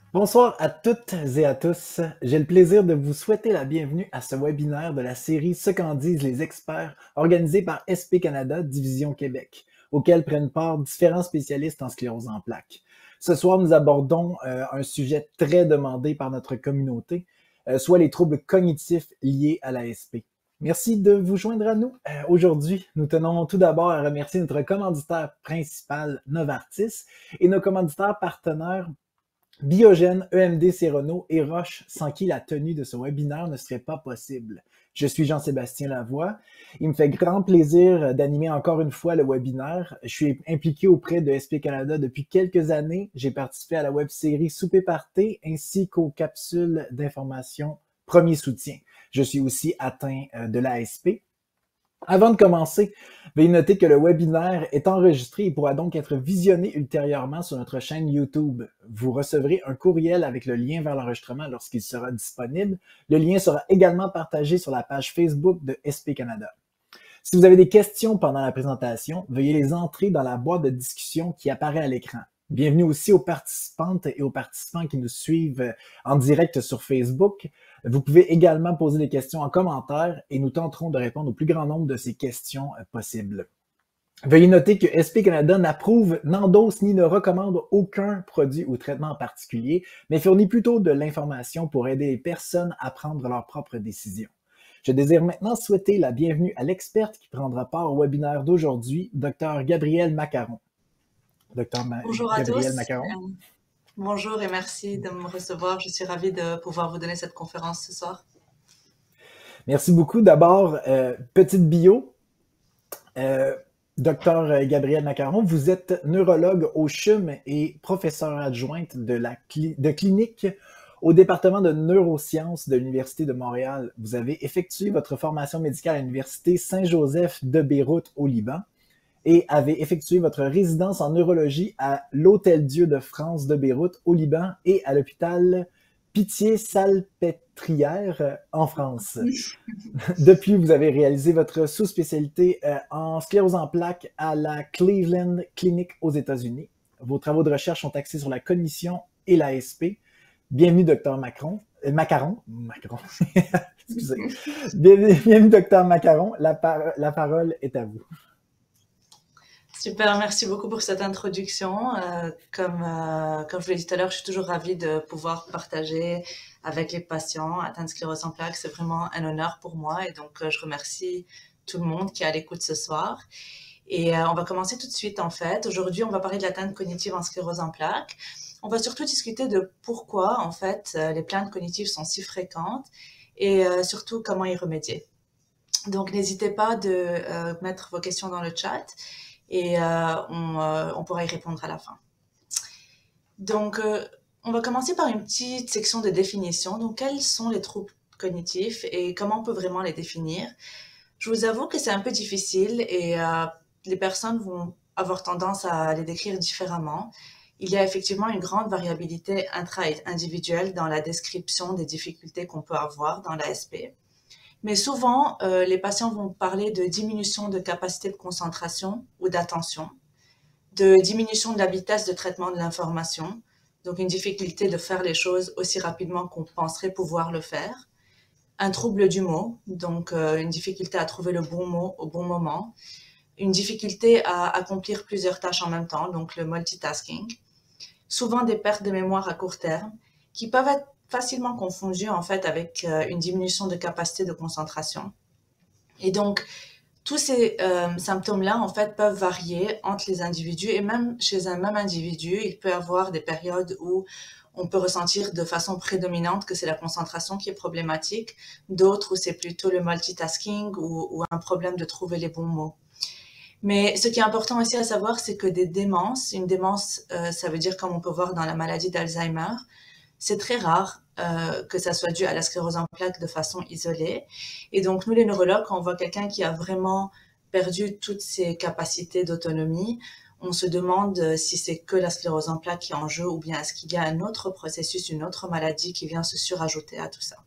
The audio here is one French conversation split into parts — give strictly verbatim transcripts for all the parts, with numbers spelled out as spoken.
Bonsoir à toutes et à tous. J'ai le plaisir de vous souhaiter la bienvenue à ce webinaire de la série Ce qu'en disent les experts, organisé par S P Canada Division Québec, auquel prennent part différents spécialistes en sclérose en plaques. Ce soir, nous abordons euh, un sujet très demandé par notre communauté, euh, soit les troubles cognitifs liés à la S P. Merci de vous joindre à nous. Euh, aujourd'hui, nous tenons tout d'abord à remercier notre commanditaire principal, Novartis, et nos commanditaires partenaires Biogène, E M D Cérono et Roche, sans qui la tenue de ce webinaire ne serait pas possible. Je suis Jean-Sébastien Lavoie. Il me fait grand plaisir d'animer encore une fois le webinaire. Je suis impliqué auprès de S P Canada depuis quelques années. J'ai participé à la web-série Souper Party ainsi qu'aux capsules d'information Premier Soutien. Je suis aussi atteint de l'A S P. Avant de commencer, veuillez noter que le webinaire est enregistré et pourra donc être visionné ultérieurement sur notre chaîne YouTube. Vous recevrez un courriel avec le lien vers l'enregistrement lorsqu'il sera disponible. Le lien sera également partagé sur la page Facebook de S P Canada. Si vous avez des questions pendant la présentation, veuillez les entrer dans la boîte de discussion qui apparaît à l'écran. Bienvenue aussi aux participantes et aux participants qui nous suivent en direct sur Facebook. Vous pouvez également poser des questions en commentaire et nous tenterons de répondre au plus grand nombre de ces questions possibles. Veuillez noter que S P Canada n'approuve, n'endosse ni ne recommande aucun produit ou traitement en particulier, mais fournit plutôt de l'information pour aider les personnes à prendre leurs propres décisions. Je désire maintenant souhaiter la bienvenue à l'experte qui prendra part au webinaire d'aujourd'hui, Dr Gabrielle Macaron. Dr Ma Bonjour à Gabrielle tous. Macaron. Euh, bonjour et merci de me recevoir. Je suis ravie de pouvoir vous donner cette conférence ce soir. Merci beaucoup. D'abord, euh, petite bio. Euh, Dr Gabrielle Macaron, vous êtes neurologue au C H U M et professeure adjointe de, la cli de clinique au département de neurosciences de l'Université de Montréal. Vous avez effectué votre formation médicale à l'Université Saint-Joseph de Beyrouth au Liban et avez effectué votre résidence en neurologie à l'Hôtel-Dieu de France de Beyrouth au Liban et à l'hôpital Pitié-Salpêtrière en France. Depuis, vous avez réalisé votre sous-spécialité euh, en sclérose en plaques à la Cleveland Clinic aux États-Unis. Vos travaux de recherche sont axés sur la cognition et l'A S P. Bienvenue, Dr Macron. Euh, Macaron. Macron. Excusez. Bienvenue, bienvenue Dr Macaron. La, par la parole est à vous. Super, merci beaucoup pour cette introduction. Euh, comme, euh, comme je vous l'ai dit tout à l'heure, je suis toujours ravie de pouvoir partager avec les patients atteints de sclérose en plaques. C'est vraiment un honneur pour moi et donc euh, je remercie tout le monde qui est à l'écoute ce soir. Et euh, on va commencer tout de suite en fait. Aujourd'hui, on va parler de l'atteinte cognitive en sclérose en plaques. On va surtout discuter de pourquoi en fait euh, les plaintes cognitives sont si fréquentes et euh, surtout comment y remédier. Donc n'hésitez pas de euh, mettre vos questions dans le chat et euh, on, euh, on pourra y répondre à la fin. Donc, euh, on va commencer par une petite section de définition. Donc, quels sont les troubles cognitifs et comment on peut vraiment les définir? Je vous avoue que c'est un peu difficile et euh, les personnes vont avoir tendance à les décrire différemment. Il y a effectivement une grande variabilité intra-individuelle dans la description des difficultés qu'on peut avoir dans l'A S P. Mais souvent, euh, les patients vont parler de diminution de capacité de concentration ou d'attention, de diminution de la vitesse de traitement de l'information, donc une difficulté de faire les choses aussi rapidement qu'on penserait pouvoir le faire, un trouble du mot, donc euh, une difficulté à trouver le bon mot au bon moment, une difficulté à accomplir plusieurs tâches en même temps, donc le multitasking, souvent des pertes de mémoire à court terme, qui peuvent être facilement confondu en fait avec euh, une diminution de capacité de concentration. Et donc, tous ces euh, symptômes-là, en fait, peuvent varier entre les individus et même chez un même individu, il peut y avoir des périodes où on peut ressentir de façon prédominante que c'est la concentration qui est problématique, d'autres où c'est plutôt le multitasking ou, ou un problème de trouver les bons mots. Mais ce qui est important aussi à savoir, c'est que des démences, une démence, euh, ça veut dire comme on peut voir dans la maladie d'Alzheimer, c'est très rare euh, que ça soit dû à la sclérose en plaques de façon isolée. Et donc, nous, les neurologues, quand on voit quelqu'un qui a vraiment perdu toutes ses capacités d'autonomie, on se demande si c'est que la sclérose en plaques qui est en jeu ou bien est-ce qu'il y a un autre processus, une autre maladie qui vient se surajouter à tout ça.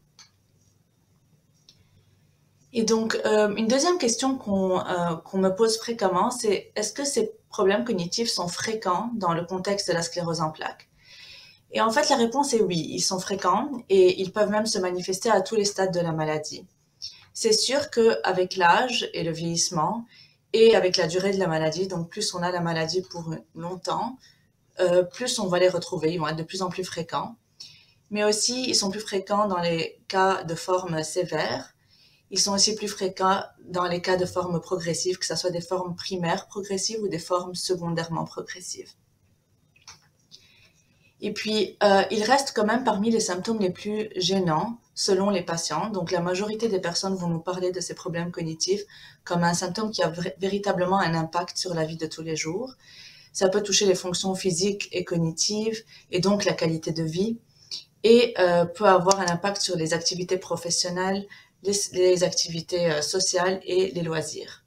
Et donc, euh, une deuxième question qu'on euh, qu'on me pose fréquemment, c'est est-ce que ces problèmes cognitifs sont fréquents dans le contexte de la sclérose en plaques? Et en fait, la réponse est oui, ils sont fréquents et ils peuvent même se manifester à tous les stades de la maladie. C'est sûr qu'avec l'âge et le vieillissement et avec la durée de la maladie, donc plus on a la maladie pour longtemps, euh, plus on va les retrouver, ils vont être de plus en plus fréquents. Mais aussi, ils sont plus fréquents dans les cas de forme sévère. Ils sont aussi plus fréquents dans les cas de forme progressive, que ce soit des formes primaires progressives ou des formes secondairement progressives. Et puis, euh, il reste quand même parmi les symptômes les plus gênants selon les patients. Donc, la majorité des personnes vont nous parler de ces problèmes cognitifs comme un symptôme qui a véritablement un impact sur la vie de tous les jours. Ça peut toucher les fonctions physiques et cognitives et donc la qualité de vie et euh, peut avoir un impact sur les activités professionnelles, les, les activités euh, sociales et les loisirs.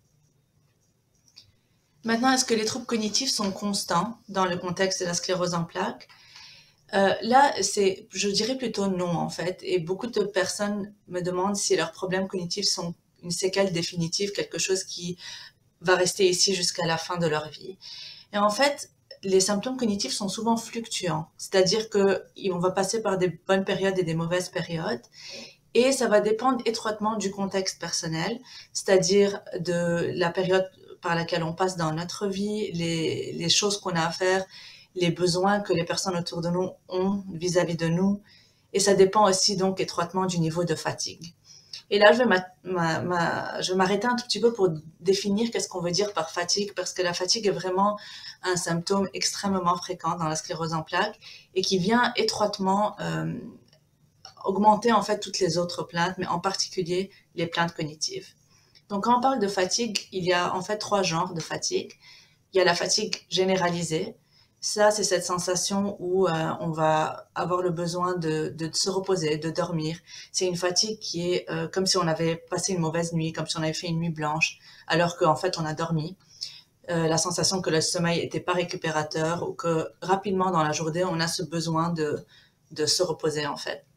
Maintenant, est-ce que les troubles cognitifs sont constants dans le contexte de la sclérose en plaques? Euh, là, c'est, je dirais plutôt non, en fait. Et beaucoup de personnes me demandent si leurs problèmes cognitifs sont une séquelle définitive, quelque chose qui va rester ici jusqu'à la fin de leur vie. Et en fait, les symptômes cognitifs sont souvent fluctuants, c'est-à-dire qu'on va passer par des bonnes périodes et des mauvaises périodes, et ça va dépendre étroitement du contexte personnel, c'est-à-dire de la période par laquelle on passe dans notre vie, les, les choses qu'on a à faire, les besoins que les personnes autour de nous ont vis-à-vis de nous, et ça dépend aussi donc étroitement du niveau de fatigue. Et là, je vais, ma, ma, ma, je vais m'arrêter un tout petit peu pour définir qu'est-ce qu'on veut dire par fatigue, parce que la fatigue est vraiment un symptôme extrêmement fréquent dans la sclérose en plaques et qui vient étroitement euh, augmenter en fait toutes les autres plaintes, mais en particulier les plaintes cognitives. Donc, quand on parle de fatigue, il y a en fait trois genres de fatigue. Il y a la fatigue généralisée. Ça, c'est cette sensation où euh, on va avoir le besoin de, de, de se reposer, de dormir. C'est une fatigue qui est euh, comme si on avait passé une mauvaise nuit, comme si on avait fait une nuit blanche, alors qu'en fait, on a dormi. Euh, la sensation que le sommeil n'était pas récupérateur ou que rapidement dans la journée, on a ce besoin de, de se reposer, en fait.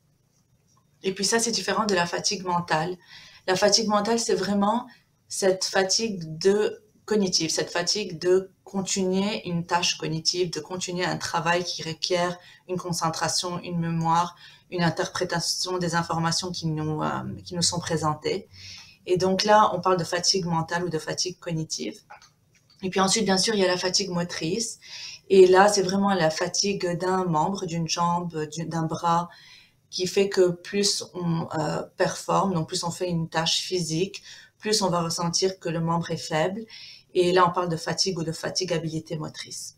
Et puis ça, c'est différent de la fatigue mentale. La fatigue mentale, c'est vraiment cette fatigue de cognitive, cette fatigue de continuer une tâche cognitive, de continuer un travail qui requiert une concentration, une mémoire, une interprétation des informations qui nous, euh, qui nous sont présentées. Et donc là, on parle de fatigue mentale ou de fatigue cognitive. Et puis ensuite, bien sûr, il y a la fatigue motrice. Et là, c'est vraiment la fatigue d'un membre, d'une jambe, d'un bras, qui fait que plus on euh, performe, donc plus on fait une tâche physique, plus on va ressentir que le membre est faible. Et là, on parle de fatigue ou de fatigabilité motrice.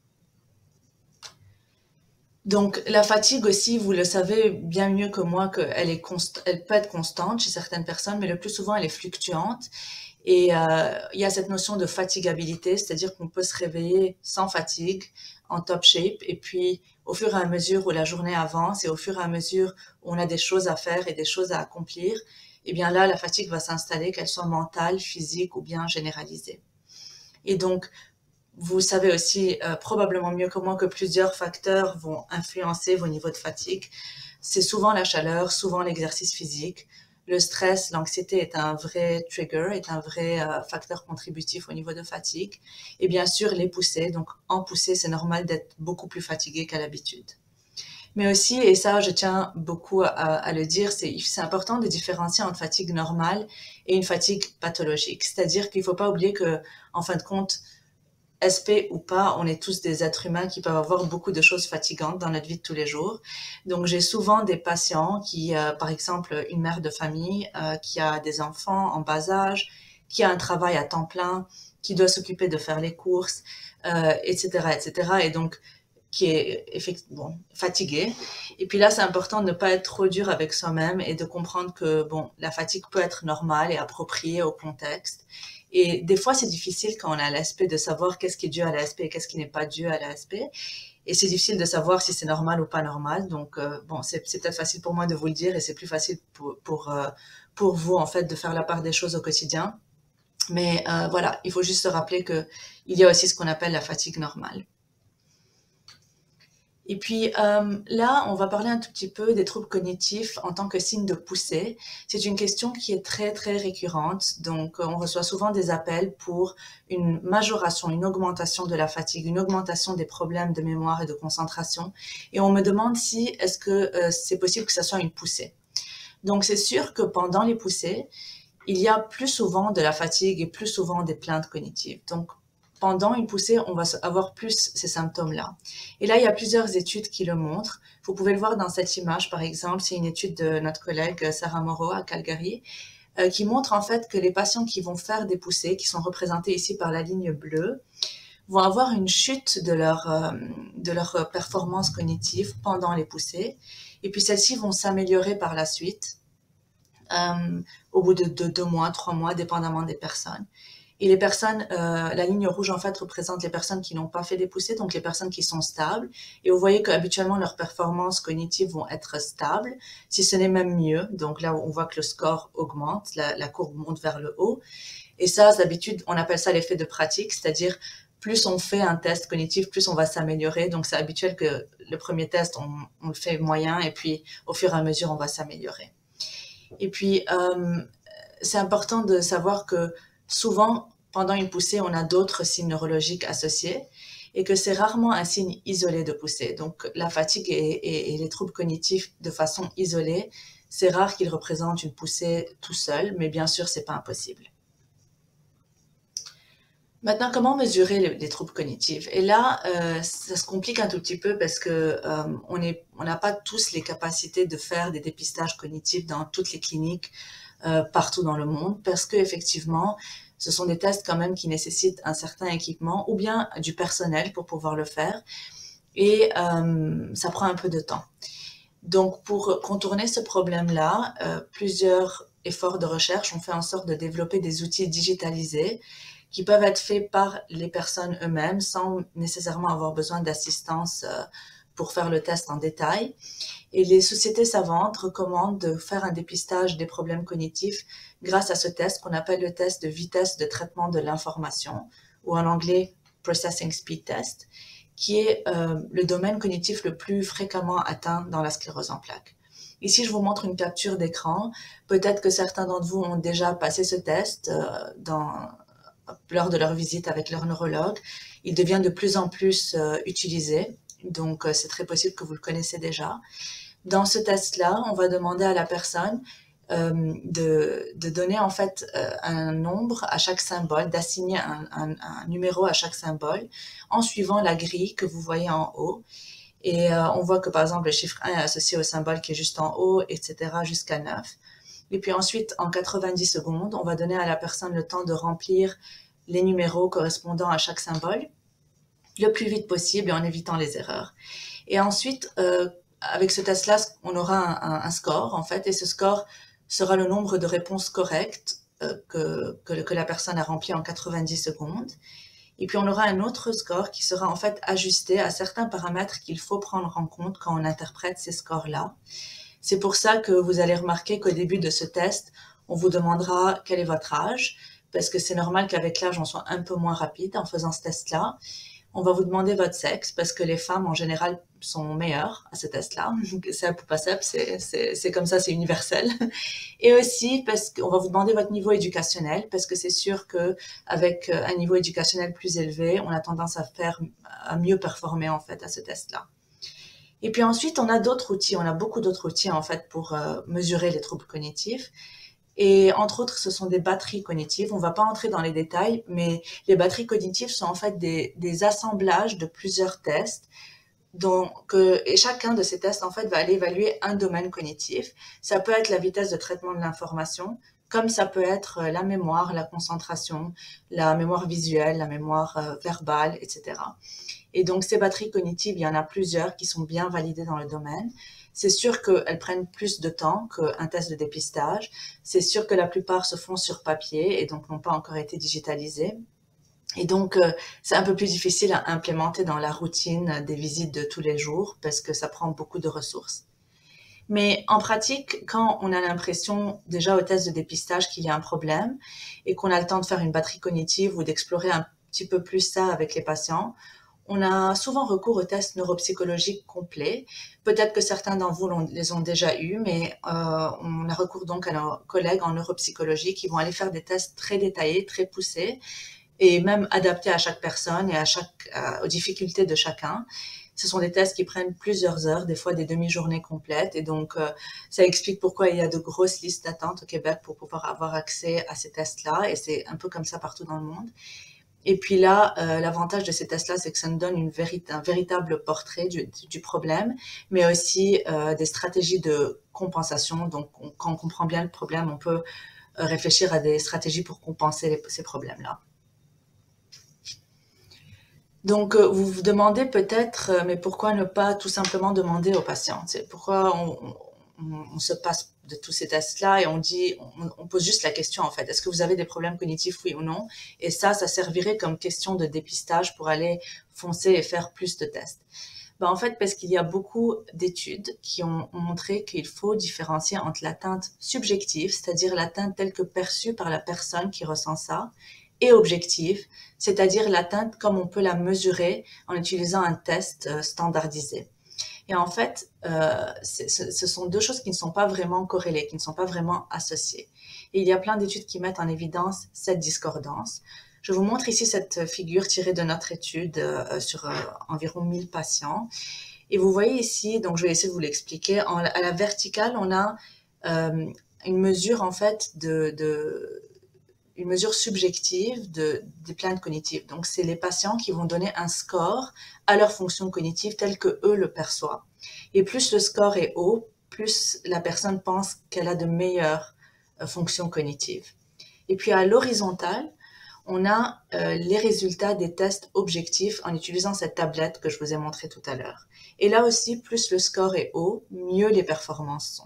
Donc, la fatigue aussi, vous le savez bien mieux que moi, qu'elle est const... elle peut être constante chez certaines personnes, mais le plus souvent, elle est fluctuante. Et euh, il y a cette notion de fatigabilité, c'est-à-dire qu'on peut se réveiller sans fatigue, en top shape, et puis au fur et à mesure où la journée avance et au fur et à mesure où on a des choses à faire et des choses à accomplir, eh bien là, la fatigue va s'installer, qu'elle soit mentale, physique ou bien généralisée. Et donc, vous savez aussi euh, probablement mieux que moi que plusieurs facteurs vont influencer vos niveaux de fatigue. C'est souvent la chaleur, souvent l'exercice physique. Le stress, l'anxiété est un vrai trigger, est un vrai euh, facteur contributif au niveau de fatigue. Et bien sûr, les poussées. Donc, en poussée, c'est normal d'être beaucoup plus fatigué qu'à l'habitude. Mais aussi, et ça, je tiens beaucoup à, à le dire, c'est, c'est important de différencier entre fatigue normale et une fatigue pathologique. C'est-à-dire qu'il ne faut pas oublier que, en fin de compte, S P ou pas, on est tous des êtres humains qui peuvent avoir beaucoup de choses fatigantes dans notre vie de tous les jours. Donc, j'ai souvent des patients qui, euh, par exemple, une mère de famille euh, qui a des enfants en bas âge, qui a un travail à temps plein, qui doit s'occuper de faire les courses, euh, et cetera, et cetera. Et donc, qui est effectivement bon, fatigué. Et puis là, c'est important de ne pas être trop dur avec soi-même et de comprendre que bon, la fatigue peut être normale et appropriée au contexte. Et des fois, c'est difficile quand on a l'A S P de savoir qu'est-ce qui est dû à l'A S P et qu'est-ce qui n'est pas dû à l'A S P. Et c'est difficile de savoir si c'est normal ou pas normal. Donc, euh, bon, c'est, c'est peut-être facile pour moi de vous le dire et c'est plus facile pour, pour, euh, pour vous, en fait, de faire la part des choses au quotidien. Mais euh, voilà, il faut juste se rappeler qu'il y a aussi ce qu'on appelle la fatigue normale. Et puis euh, là, on va parler un tout petit peu des troubles cognitifs en tant que signe de poussée. C'est une question qui est très très récurrente. Donc, on reçoit souvent des appels pour une majoration, une augmentation de la fatigue, une augmentation des problèmes de mémoire et de concentration. Et on me demande si est-ce que euh, c'est possible que ça soit une poussée. Donc, c'est sûr que pendant les poussées, il y a plus souvent de la fatigue et plus souvent des plaintes cognitives. Donc, pendant une poussée, on va avoir plus ces symptômes-là. Et là, il y a plusieurs études qui le montrent. Vous pouvez le voir dans cette image, par exemple, c'est une étude de notre collègue Sarah Moreau à Calgary, euh, qui montre en fait que les patients qui vont faire des poussées, qui sont représentés ici par la ligne bleue, vont avoir une chute de leur, euh, de leur performance cognitive pendant les poussées. Et puis celles-ci vont s'améliorer par la suite, euh, au bout de deux, deux mois, trois mois, dépendamment des personnes. Et les personnes, euh, la ligne rouge en fait représente les personnes qui n'ont pas fait des poussées, donc les personnes qui sont stables. Et vous voyez qu'habituellement leurs performances cognitives vont être stables, si ce n'est même mieux. Donc là, on voit que le score augmente, la, la courbe monte vers le haut. Et ça, d'habitude, on appelle ça l'effet de pratique, c'est-à-dire plus on fait un test cognitif, plus on va s'améliorer. Donc c'est habituel que le premier test, on, on le fait moyen, et puis au fur et à mesure, on va s'améliorer. Et puis, euh, c'est important de savoir que souvent, pendant une poussée, on a d'autres signes neurologiques associés et que c'est rarement un signe isolé de poussée. Donc, la fatigue et, et, et les troubles cognitifs de façon isolée, c'est rare qu'ils représentent une poussée tout seul, mais bien sûr, c'est pas impossible. Maintenant, comment mesurer les, les troubles cognitifs? Et là, euh, ça se complique un tout petit peu parce que euh, on est, on n'a pas tous les capacités de faire des dépistages cognitifs dans toutes les cliniques euh, partout dans le monde, parce que effectivement, ce sont des tests quand même qui nécessitent un certain équipement ou bien du personnel pour pouvoir le faire, et euh, ça prend un peu de temps. Donc, pour contourner ce problème-là, euh, plusieurs efforts de recherche ont fait en sorte de développer des outils digitalisés qui peuvent être faits par les personnes eux-mêmes sans nécessairement avoir besoin d'assistance euh, pour faire le test en détail. Et les sociétés savantes recommandent de faire un dépistage des problèmes cognitifs grâce à ce test qu'on appelle le test de vitesse de traitement de l'information, ou en anglais Processing Speed Test, qui est euh, le domaine cognitif le plus fréquemment atteint dans la sclérose en plaques. Ici, je vous montre une capture d'écran. Peut-être que certains d'entre vous ont déjà passé ce test euh, dans, lors de leur visite avec leur neurologue. Il devient de plus en plus euh, utilisé, donc euh, c'est très possible que vous le connaissez déjà. Dans ce test-là, on va demander à la personne euh, de, de donner en fait euh, un nombre à chaque symbole, d'assigner un, un, un numéro à chaque symbole en suivant la grille que vous voyez en haut. Et euh, on voit que par exemple le chiffre un est associé au symbole qui est juste en haut, et cetera jusqu'à neuf. Et puis ensuite, en quatre-vingt-dix secondes, on va donner à la personne le temps de remplir les numéros correspondant à chaque symbole le plus vite possible et en évitant les erreurs. Et ensuite, euh, avec ce test-là, on aura un, un, un score, en fait, et ce score sera le nombre de réponses correctes euh, que, que, que la personne a rempli en quatre-vingt-dix secondes. Et puis, on aura un autre score qui sera en fait ajusté à certains paramètres qu'il faut prendre en compte quand on interprète ces scores-là. C'est pour ça que vous allez remarquer qu'au début de ce test, on vous demandera quel est votre âge, parce que c'est normal qu'avec l'âge, on soit un peu moins rapide en faisant ce test-là. On va vous demander votre sexe, parce que les femmes, en général, sont meilleures à ce test-là. Cep ou pas cep, c'est, c'est, c'est comme ça, c'est universel. Et aussi, parce qu'on va vous demander votre niveau éducationnel, parce que c'est sûr qu'avec un niveau éducationnel plus élevé, on a tendance à faire, à mieux performer, en fait, à ce test-là. Et puis ensuite, on a d'autres outils, on a beaucoup d'autres outils, en fait, pour euh, mesurer les troubles cognitifs. Et entre autres, ce sont des batteries cognitives. On ne va pas entrer dans les détails, mais les batteries cognitives sont en fait des, des assemblages de plusieurs tests. Donc, et chacun de ces tests, en fait, va aller évaluer un domaine cognitif. Ça peut être la vitesse de traitement de l'information, comme ça peut être la mémoire, la concentration, la mémoire visuelle, la mémoire euh, verbale, et cetera. Et donc, ces batteries cognitives, il y en a plusieurs qui sont bien validées dans le domaine. C'est sûr qu'elles prennent plus de temps qu'un test de dépistage. C'est sûr que la plupart se font sur papier et donc n'ont pas encore été digitalisées. Et donc, euh, c'est un peu plus difficile à implémenter dans la routine des visites de tous les jours parce que ça prend beaucoup de ressources. Mais en pratique, quand on a l'impression déjà au test de dépistage qu'il y a un problème et qu'on a le temps de faire une batterie cognitive ou d'explorer un petit peu plus ça avec les patients, on a souvent recours aux tests neuropsychologiques complets. Peut-être que certains d'entre vous les ont déjà eus, mais euh, on a recours donc à nos collègues en neuropsychologie qui vont aller faire des tests très détaillés, très poussés, et même adaptés à chaque personne et à chaque, à, aux difficultés de chacun. Ce sont des tests qui prennent plusieurs heures, des fois des demi-journées complètes, et donc euh, ça explique pourquoi il y a de grosses listes d'attente au Québec pour pouvoir avoir accès à ces tests-là, et c'est un peu comme ça partout dans le monde. Et puis là, euh, l'avantage de ces tests-là, c'est que ça nous donne une vérit un véritable portrait du, du problème, mais aussi euh, des stratégies de compensation. Donc, on, quand on comprend bien le problème, on peut euh, réfléchir à des stratégies pour compenser les, ces problèmes-là. Donc, euh, vous vous demandez peut-être, euh, mais pourquoi ne pas tout simplement demander aux patients? C'est pourquoi on, on, on se passe de tous ces tests-là et on dit, on, on pose juste la question en fait, est-ce que vous avez des problèmes cognitifs, oui ou non? Et ça, ça servirait comme question de dépistage pour aller foncer et faire plus de tests. Ben, en fait, parce qu'il y a beaucoup d'études qui ont montré qu'il faut différencier entre l'atteinte subjective, c'est-à-dire l'atteinte telle que perçue par la personne qui ressent ça, et objective, c'est-à-dire l'atteinte comme on peut la mesurer en utilisant un test euh, standardisé. Et en fait, euh, ce sont deux choses qui ne sont pas vraiment corrélées, qui ne sont pas vraiment associées. Et il y a plein d'études qui mettent en évidence cette discordance. Je vous montre ici cette figure tirée de notre étude euh, sur euh, environ mille patients. Et vous voyez ici, donc je vais essayer de vous l'expliquer, à la verticale, on a euh, une mesure en fait de... de une mesure subjective de, des plaintes cognitives. Donc, c'est les patients qui vont donner un score à leur fonction cognitive telle que eux le perçoivent. Et plus le score est haut, plus la personne pense qu'elle a de meilleures euh, fonctions cognitives. Et puis, à l'horizontale, on a euh, les résultats des tests objectifs en utilisant cette tablette que je vous ai montrée tout à l'heure. Et là aussi, plus le score est haut, mieux les performances sont.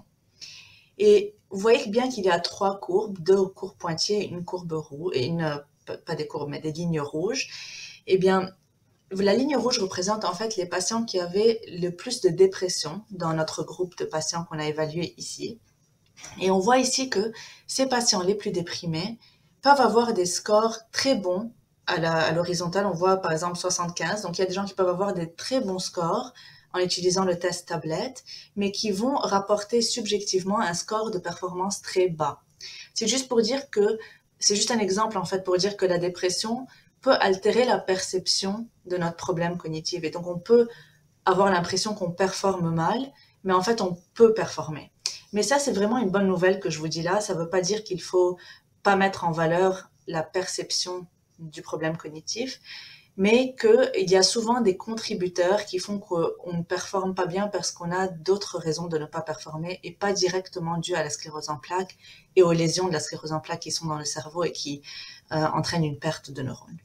Et vous voyez bien qu'il y a trois courbes, deux courbes pointillées et une courbe rouge, et une, pas des courbes, mais des lignes rouges. Eh bien, la ligne rouge représente en fait les patients qui avaient le plus de dépression dans notre groupe de patients qu'on a évalué ici. Et on voit ici que ces patients les plus déprimés peuvent avoir des scores très bons à l'horizontale. On voit par exemple soixante-quinze, donc il y a des gens qui peuvent avoir des très bons scores en utilisant le test tablette, mais qui vont rapporter subjectivement un score de performance très bas. C'est juste pour dire que, c'est juste un exemple en fait, pour dire que la dépression peut altérer la perception de notre problème cognitif. Et donc on peut avoir l'impression qu'on performe mal, mais en fait on peut performer. Mais ça, c'est vraiment une bonne nouvelle que je vous dis là. Ça ne veut pas dire qu'il ne faut pas mettre en valeur la perception du problème cognitif, mais qu'il y a souvent des contributeurs qui font qu'on ne performe pas bien parce qu'on a d'autres raisons de ne pas performer et pas directement dû à la sclérose en plaques et aux lésions de la sclérose en plaques qui sont dans le cerveau et qui euh, entraînent une perte de neurones.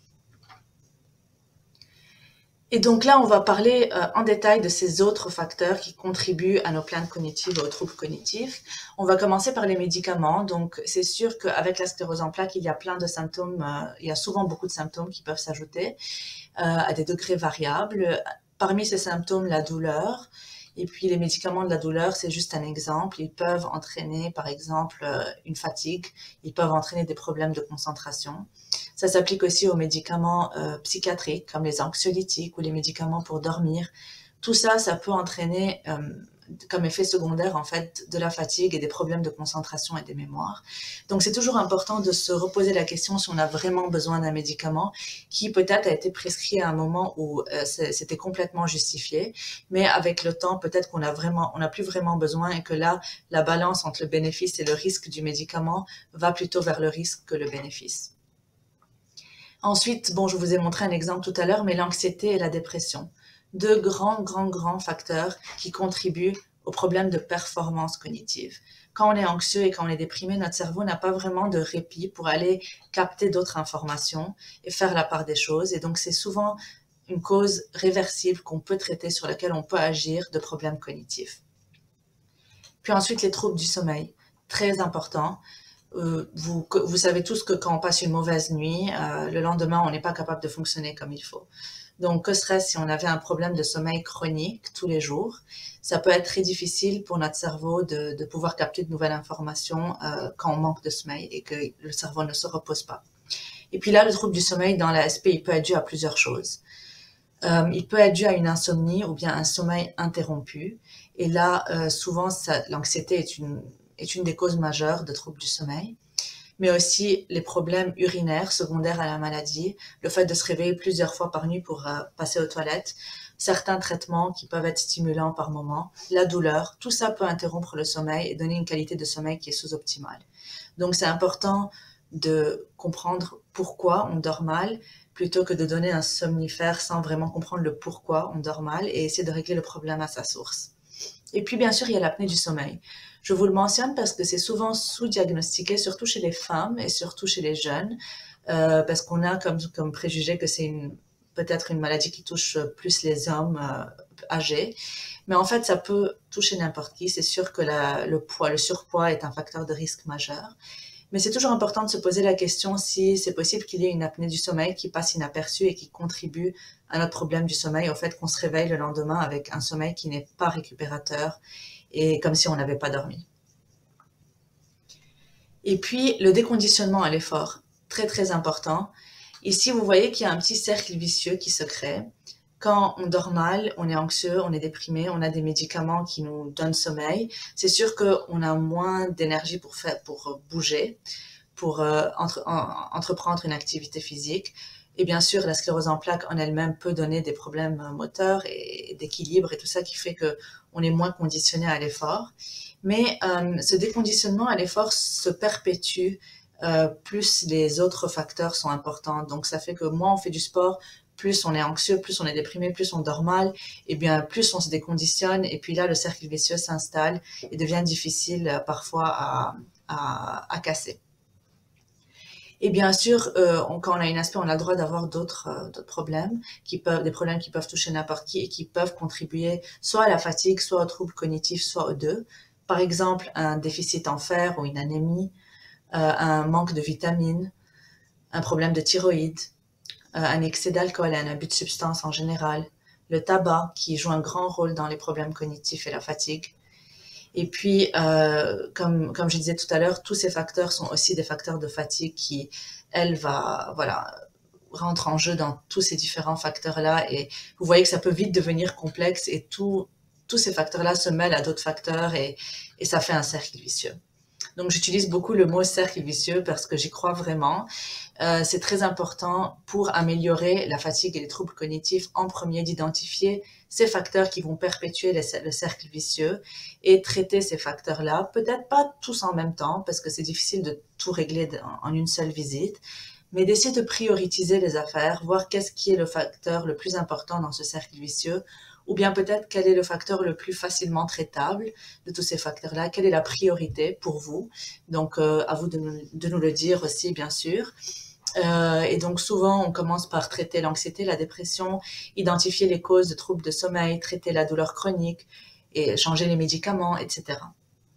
Et donc là, on va parler euh, en détail de ces autres facteurs qui contribuent à nos plaintes cognitives et aux troubles cognitifs. On va commencer par les médicaments. Donc, c'est sûr qu'avec la sclérose en plaques, il y a plein de symptômes, euh, il y a souvent beaucoup de symptômes qui peuvent s'ajouter euh, à des degrés variables. Parmi ces symptômes, la douleur. Et puis, les médicaments de la douleur, c'est juste un exemple. Ils peuvent entraîner, par exemple, une fatigue. Ils peuvent entraîner des problèmes de concentration. Ça s'applique aussi aux médicaments euh, psychiatriques, comme les anxiolytiques ou les médicaments pour dormir. Tout ça, ça peut entraîner euh, comme effet secondaire, en fait, de la fatigue et des problèmes de concentration et des mémoires. Donc, c'est toujours important de se reposer la question si on a vraiment besoin d'un médicament qui peut-être a été prescrit à un moment où euh, c'était complètement justifié, mais avec le temps, peut-être qu'on a vraiment, on n'a plus vraiment besoin et que là, la balance entre le bénéfice et le risque du médicament va plutôt vers le risque que le bénéfice. Ensuite, bon, je vous ai montré un exemple tout à l'heure, mais l'anxiété et la dépression. Deux grands, grands, grands facteurs qui contribuent aux problèmes de performance cognitive. Quand on est anxieux et quand on est déprimé, notre cerveau n'a pas vraiment de répit pour aller capter d'autres informations et faire la part des choses. Et donc, c'est souvent une cause réversible qu'on peut traiter, sur laquelle on peut agir de problèmes cognitifs. Puis ensuite, les troubles du sommeil. Très important. Euh, vous, vous savez tous que quand on passe une mauvaise nuit, euh, le lendemain, on n'est pas capable de fonctionner comme il faut. Donc, que serait-ce si on avait un problème de sommeil chronique tous les jours? Ça peut être très difficile pour notre cerveau de, de pouvoir capter de nouvelles informations euh, quand on manque de sommeil et que le cerveau ne se repose pas. Et puis là, le trouble du sommeil dans la S P, il peut être dû à plusieurs choses. Euh, il peut être dû à une insomnie ou bien un sommeil interrompu. Et là, euh, souvent, l'anxiété est une, est une des causes majeures de troubles du sommeil. Mais aussi les problèmes urinaires secondaires à la maladie, le fait de se réveiller plusieurs fois par nuit pour euh, passer aux toilettes, certains traitements qui peuvent être stimulants par moment, la douleur, tout ça peut interrompre le sommeil et donner une qualité de sommeil qui est sous-optimale. Donc c'est important de comprendre pourquoi on dort mal, plutôt que de donner un somnifère sans vraiment comprendre le pourquoi on dort mal et essayer de régler le problème à sa source. Et puis, bien sûr, il y a l'apnée du sommeil. Je vous le mentionne parce que c'est souvent sous-diagnostiqué, surtout chez les femmes et surtout chez les jeunes, euh, parce qu'on a comme, comme préjugé que c'est une, peut-être une maladie qui touche plus les hommes euh, âgés. Mais en fait, ça peut toucher n'importe qui. C'est sûr que la, le poids, le surpoids est un facteur de risque majeur. Mais c'est toujours important de se poser la question si c'est possible qu'il y ait une apnée du sommeil qui passe inaperçue et qui contribue à notre problème du sommeil, au fait qu'on se réveille le lendemain avec un sommeil qui n'est pas récupérateur et comme si on n'avait pas dormi. Et puis, le déconditionnement à l'effort, très très important. Ici, vous voyez qu'il y a un petit cercle vicieux qui se crée. Quand on dort mal, on est anxieux, on est déprimé, on a des médicaments qui nous donnent sommeil, c'est sûr qu'on a moins d'énergie pour, faire, pour bouger, pour euh, entre, en, entreprendre une activité physique. Et bien sûr, la sclérose en plaques en elle-même peut donner des problèmes moteurs et d'équilibre et tout ça qui fait qu'on est moins conditionné à l'effort. Mais euh, ce déconditionnement à l'effort se perpétue euh, plus les autres facteurs sont importants. Donc ça fait que moins on fait du sport, plus on est anxieux, plus on est déprimé, plus on dort mal, et bien plus on se déconditionne, et puis là le cercle vicieux s'installe et devient difficile euh, parfois à, à, à casser. Et bien sûr, euh, on, quand on a une aspect, on a le droit d'avoir d'autres euh, d'autres problèmes, qui peuvent, des problèmes qui peuvent toucher n'importe qui et qui peuvent contribuer soit à la fatigue, soit aux troubles cognitifs, soit aux deux. Par exemple, un déficit en fer ou une anémie, euh, un manque de vitamines, un problème de thyroïde, un excès d'alcool et un abus de substances en général, le tabac qui joue un grand rôle dans les problèmes cognitifs et la fatigue. Et puis, euh, comme, comme je disais tout à l'heure, tous ces facteurs sont aussi des facteurs de fatigue qui, elle, va, voilà, rentre en jeu dans tous ces différents facteurs-là. Et vous voyez que ça peut vite devenir complexe et tout, tous ces facteurs-là se mêlent à d'autres facteurs et, et ça fait un cercle vicieux. Donc, j'utilise beaucoup le mot cercle vicieux parce que j'y crois vraiment. Euh, c'est très important pour améliorer la fatigue et les troubles cognitifs, en premier, d'identifier ces facteurs qui vont perpétuer les, le cercle vicieux et traiter ces facteurs-là. Peut-être pas tous en même temps parce que c'est difficile de tout régler en, en une seule visite, mais d'essayer de prioriser les affaires, voir qu'est-ce qui est le facteur le plus important dans ce cercle vicieux, ou bien peut-être quel est le facteur le plus facilement traitable de tous ces facteurs-là, quelle est la priorité pour vous. Donc, euh, à vous de nous, de nous le dire aussi, bien sûr. Euh, et donc, souvent, on commence par traiter l'anxiété, la dépression, identifier les causes de troubles de sommeil, traiter la douleur chronique, et changer les médicaments, et cetera.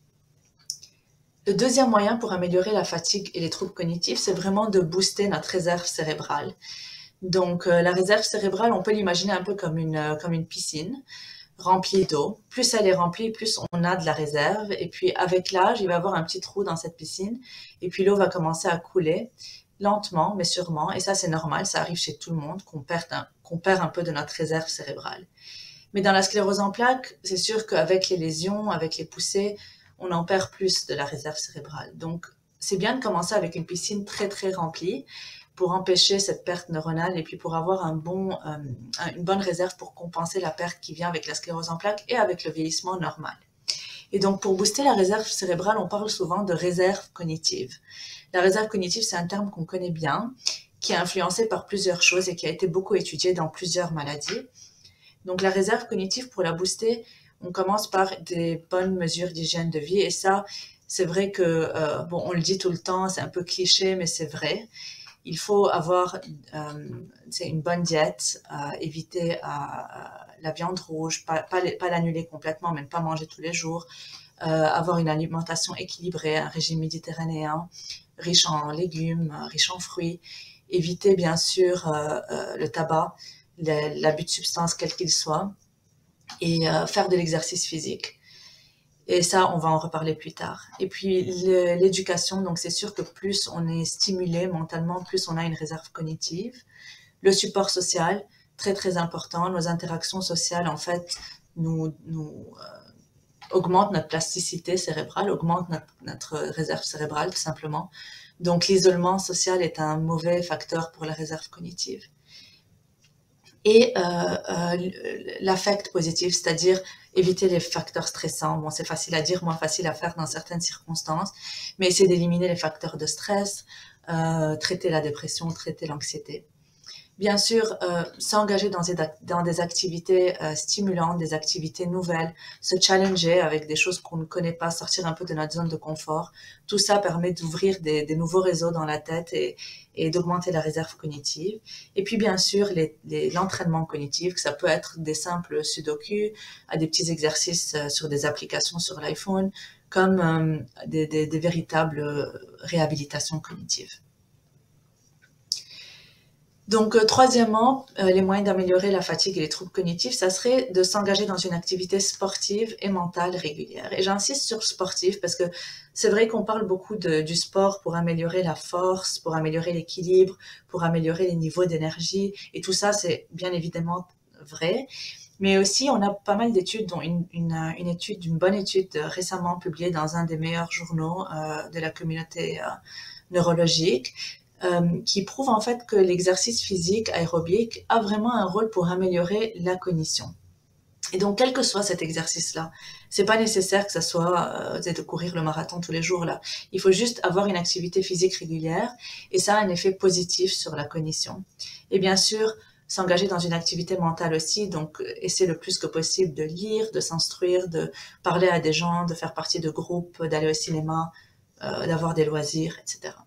Le deuxième moyen pour améliorer la fatigue et les troubles cognitifs, c'est vraiment de booster notre réserve cérébrale. Donc, euh, la réserve cérébrale, on peut l'imaginer un peu comme une, euh, comme une piscine remplie d'eau. Plus elle est remplie, plus on a de la réserve. Et puis, avec l'âge, il va y avoir un petit trou dans cette piscine. Et puis, l'eau va commencer à couler lentement, mais sûrement. Et ça, c'est normal. Ça arrive chez tout le monde qu'on perd un, qu'on perd un peu de notre réserve cérébrale. Mais dans la sclérose en plaques, c'est sûr qu'avec les lésions, avec les poussées, on en perd plus de la réserve cérébrale. Donc, c'est bien de commencer avec une piscine très, très remplie pour empêcher cette perte neuronale et puis pour avoir un bon, euh, une bonne réserve pour compenser la perte qui vient avec la sclérose en plaques et avec le vieillissement normal. Et donc, pour booster la réserve cérébrale, on parle souvent de réserve cognitive. La réserve cognitive, c'est un terme qu'on connaît bien, qui est influencé par plusieurs choses et qui a été beaucoup étudié dans plusieurs maladies. Donc, la réserve cognitive, pour la booster, on commence par des bonnes mesures d'hygiène de vie. Et ça, c'est vrai que, euh, bon, on le dit tout le temps, c'est un peu cliché, mais c'est vrai. Il faut avoir euh, une bonne diète, euh, éviter euh, la viande rouge, pas, pas, pas l'annuler complètement, mais ne pas manger tous les jours, euh, avoir une alimentation équilibrée, un régime méditerranéen, riche en légumes, riche en fruits, éviter bien sûr euh, euh, le tabac, l'abus de substances quel qu'il soit, et euh, faire de l'exercice physique. Et ça, on va en reparler plus tard. Et puis, l'éducation, donc c'est sûr que plus on est stimulé mentalement, plus on a une réserve cognitive. Le support social, très très important. Nos interactions sociales, en fait, nous, nous euh, augmentent notre plasticité cérébrale, augmentent notre, notre réserve cérébrale, tout simplement. Donc, l'isolement social est un mauvais facteur pour la réserve cognitive. Et euh, euh, l'affect positif, c'est-à-dire éviter les facteurs stressants. Bon, c'est facile à dire, moins facile à faire dans certaines circonstances, mais essayer d'éliminer les facteurs de stress, euh, traiter la dépression, traiter l'anxiété. Bien sûr, euh, s'engager dans des, dans des activités euh, stimulantes, des activités nouvelles, se challenger avec des choses qu'on ne connaît pas, sortir un peu de notre zone de confort. Tout ça permet d'ouvrir des, des nouveaux réseaux dans la tête et, et d'augmenter la réserve cognitive. Et puis, bien sûr, les, les, l'entraînement cognitif, que ça peut être des simples sudoku, à des petits exercices euh, sur des applications sur l'iPhone, comme euh, des, des, des véritables réhabilitations cognitives. Donc, euh, troisièmement, euh, les moyens d'améliorer la fatigue et les troubles cognitifs, ça serait de s'engager dans une activité sportive et mentale régulière. Et j'insiste sur sportif parce que c'est vrai qu'on parle beaucoup de, du sport pour améliorer la force, pour améliorer l'équilibre, pour améliorer les niveaux d'énergie. Et tout ça, c'est bien évidemment vrai. Mais aussi, on a pas mal d'études, dont une, une, une étude, une bonne étude récemment publiée dans un des meilleurs journaux euh, de la communauté euh, neurologique, Euh, qui prouve en fait que l'exercice physique aérobique a vraiment un rôle pour améliorer la cognition. Et donc, quel que soit cet exercice-là, c'est pas nécessaire que ça soit euh, de courir le marathon tous les jours là. Il faut juste avoir une activité physique régulière et ça a un effet positif sur la cognition. Et bien sûr, s'engager dans une activité mentale aussi, donc essayer le plus que possible de lire, de s'instruire, de parler à des gens, de faire partie de groupes, d'aller au cinéma, euh, d'avoir des loisirs, et cetera.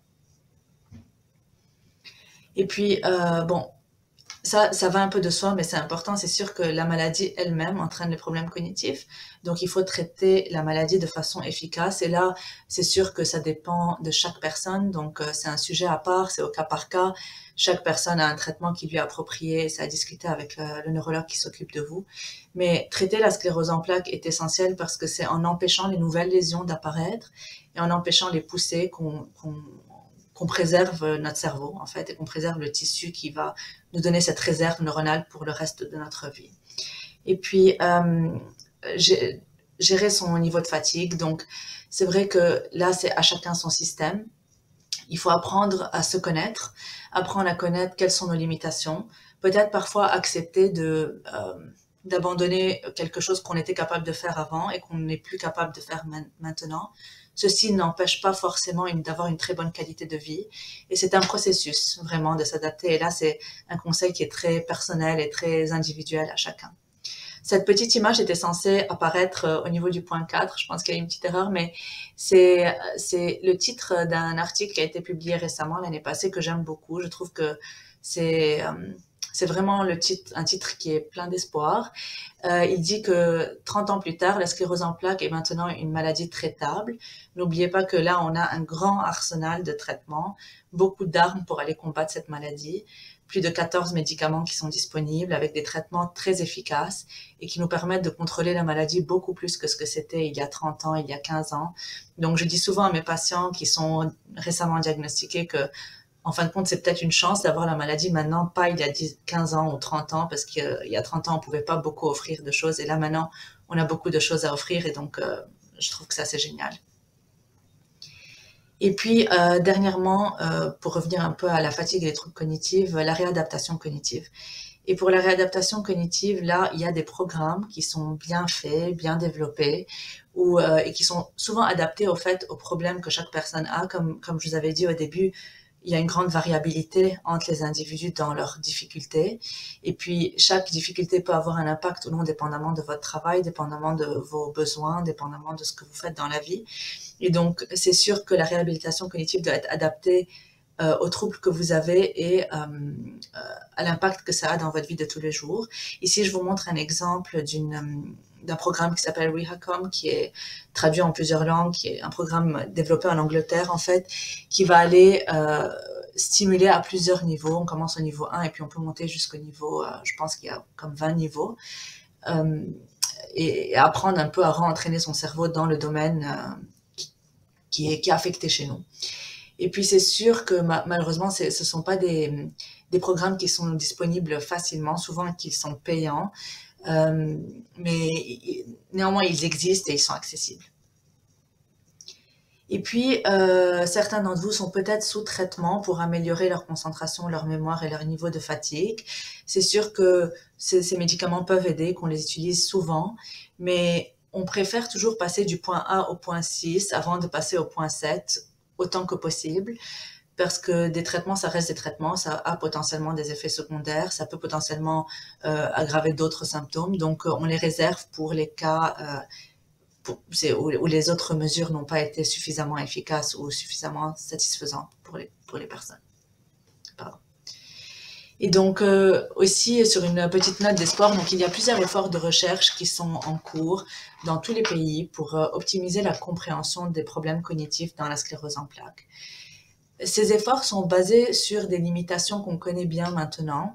Et puis, euh, bon, ça, ça va un peu de soi, mais c'est important. C'est sûr que la maladie elle-même entraîne les problèmes cognitifs. Donc, il faut traiter la maladie de façon efficace. Et là, c'est sûr que ça dépend de chaque personne. Donc, euh, c'est un sujet à part, c'est au cas par cas. Chaque personne a un traitement qui lui est approprié. C'est à discuter avec le, le neurologue qui s'occupe de vous. Mais traiter la sclérose en plaques est essentiel parce que c'est en empêchant les nouvelles lésions d'apparaître et en empêchant les poussées qu'on, qu'on qu'on préserve notre cerveau, en fait, et qu'on préserve le tissu qui va nous donner cette réserve neuronale pour le reste de notre vie. Et puis, euh, gérer son niveau de fatigue. Donc, c'est vrai que là, c'est à chacun son système. Il faut apprendre à se connaître, apprendre à connaître quelles sont nos limitations, peut-être parfois accepter de... Euh, d'abandonner quelque chose qu'on était capable de faire avant et qu'on n'est plus capable de faire maintenant. Ceci n'empêche pas forcément une, d'avoir une très bonne qualité de vie. Et c'est un processus, vraiment, de s'adapter. Et là, c'est un conseil qui est très personnel et très individuel à chacun. Cette petite image était censée apparaître au niveau du point quatre. Je pense qu'il y a une petite erreur, mais c'est, c'est le titre d'un article qui a été publié récemment, l'année passée, que j'aime beaucoup. Je trouve que c'est... Euh, C'est vraiment le titre, un titre qui est plein d'espoir. Euh, il dit que trente ans plus tard, la sclérose en plaques est maintenant une maladie traitable. N'oubliez pas que là, on a un grand arsenal de traitements, beaucoup d'armes pour aller combattre cette maladie, plus de quatorze médicaments qui sont disponibles avec des traitements très efficaces et qui nous permettent de contrôler la maladie beaucoup plus que ce que c'était il y a trente ans, il y a quinze ans. Donc, je dis souvent à mes patients qui sont récemment diagnostiqués que en fin de compte, c'est peut-être une chance d'avoir la maladie maintenant, pas il y a dix, quinze ans ou trente ans, parce qu'il y a trente ans, on ne pouvait pas beaucoup offrir de choses. Et là, maintenant, on a beaucoup de choses à offrir. Et donc, euh, je trouve que ça, c'est génial. Et puis, euh, dernièrement, euh, pour revenir un peu à la fatigue et les troubles cognitifs, la réadaptation cognitive. Et pour la réadaptation cognitive, là, il y a des programmes qui sont bien faits, bien développés, ou, euh, et qui sont souvent adaptés, au fait, aux problèmes que chaque personne a. Comme, comme je vous avais dit au début, il y a une grande variabilité entre les individus dans leurs difficultés. Et puis, chaque difficulté peut avoir un impact ou non, dépendamment de votre travail, dépendamment de vos besoins, dépendamment de ce que vous faites dans la vie. Et donc, c'est sûr que la réhabilitation cognitive doit être adaptée euh, aux troubles que vous avez et euh, euh, à l'impact que ça a dans votre vie de tous les jours. Ici, je vous montre un exemple d'une... d'un programme qui s'appelle Rehacom, qui est traduit en plusieurs langues, qui est un programme développé en Angleterre, en fait, qui va aller euh, stimuler à plusieurs niveaux. On commence au niveau un et puis on peut monter jusqu'au niveau, euh, je pense qu'il y a comme vingt niveaux, euh, et, et apprendre un peu à re-entraîner son cerveau dans le domaine euh, qui, qui, est, qui est affecté chez nous. Et puis c'est sûr que ma, malheureusement, ce ne sont pas des, des programmes qui sont disponibles facilement, souvent qui sont payants, euh, mais néanmoins ils existent et ils sont accessibles. Et puis, euh, certains d'entre vous sont peut-être sous traitement pour améliorer leur concentration, leur mémoire et leur niveau de fatigue. C'est sûr que ces, ces médicaments peuvent aider, qu'on les utilise souvent, mais on préfère toujours passer du point A au point six avant de passer au point sept autant que possible, parce que des traitements, ça reste des traitements, ça a potentiellement des effets secondaires, ça peut potentiellement euh, aggraver d'autres symptômes, donc on les réserve pour les cas euh, pour, où, où les autres mesures n'ont pas été suffisamment efficaces ou suffisamment satisfaisantes pour les, pour les personnes. Pardon. Et donc euh, aussi sur une petite note d'espoir, donc il y a plusieurs efforts de recherche qui sont en cours dans tous les pays pour euh, optimiser la compréhension des problèmes cognitifs dans la sclérose en plaques. Ces efforts sont basés sur des limitations qu'on connaît bien maintenant.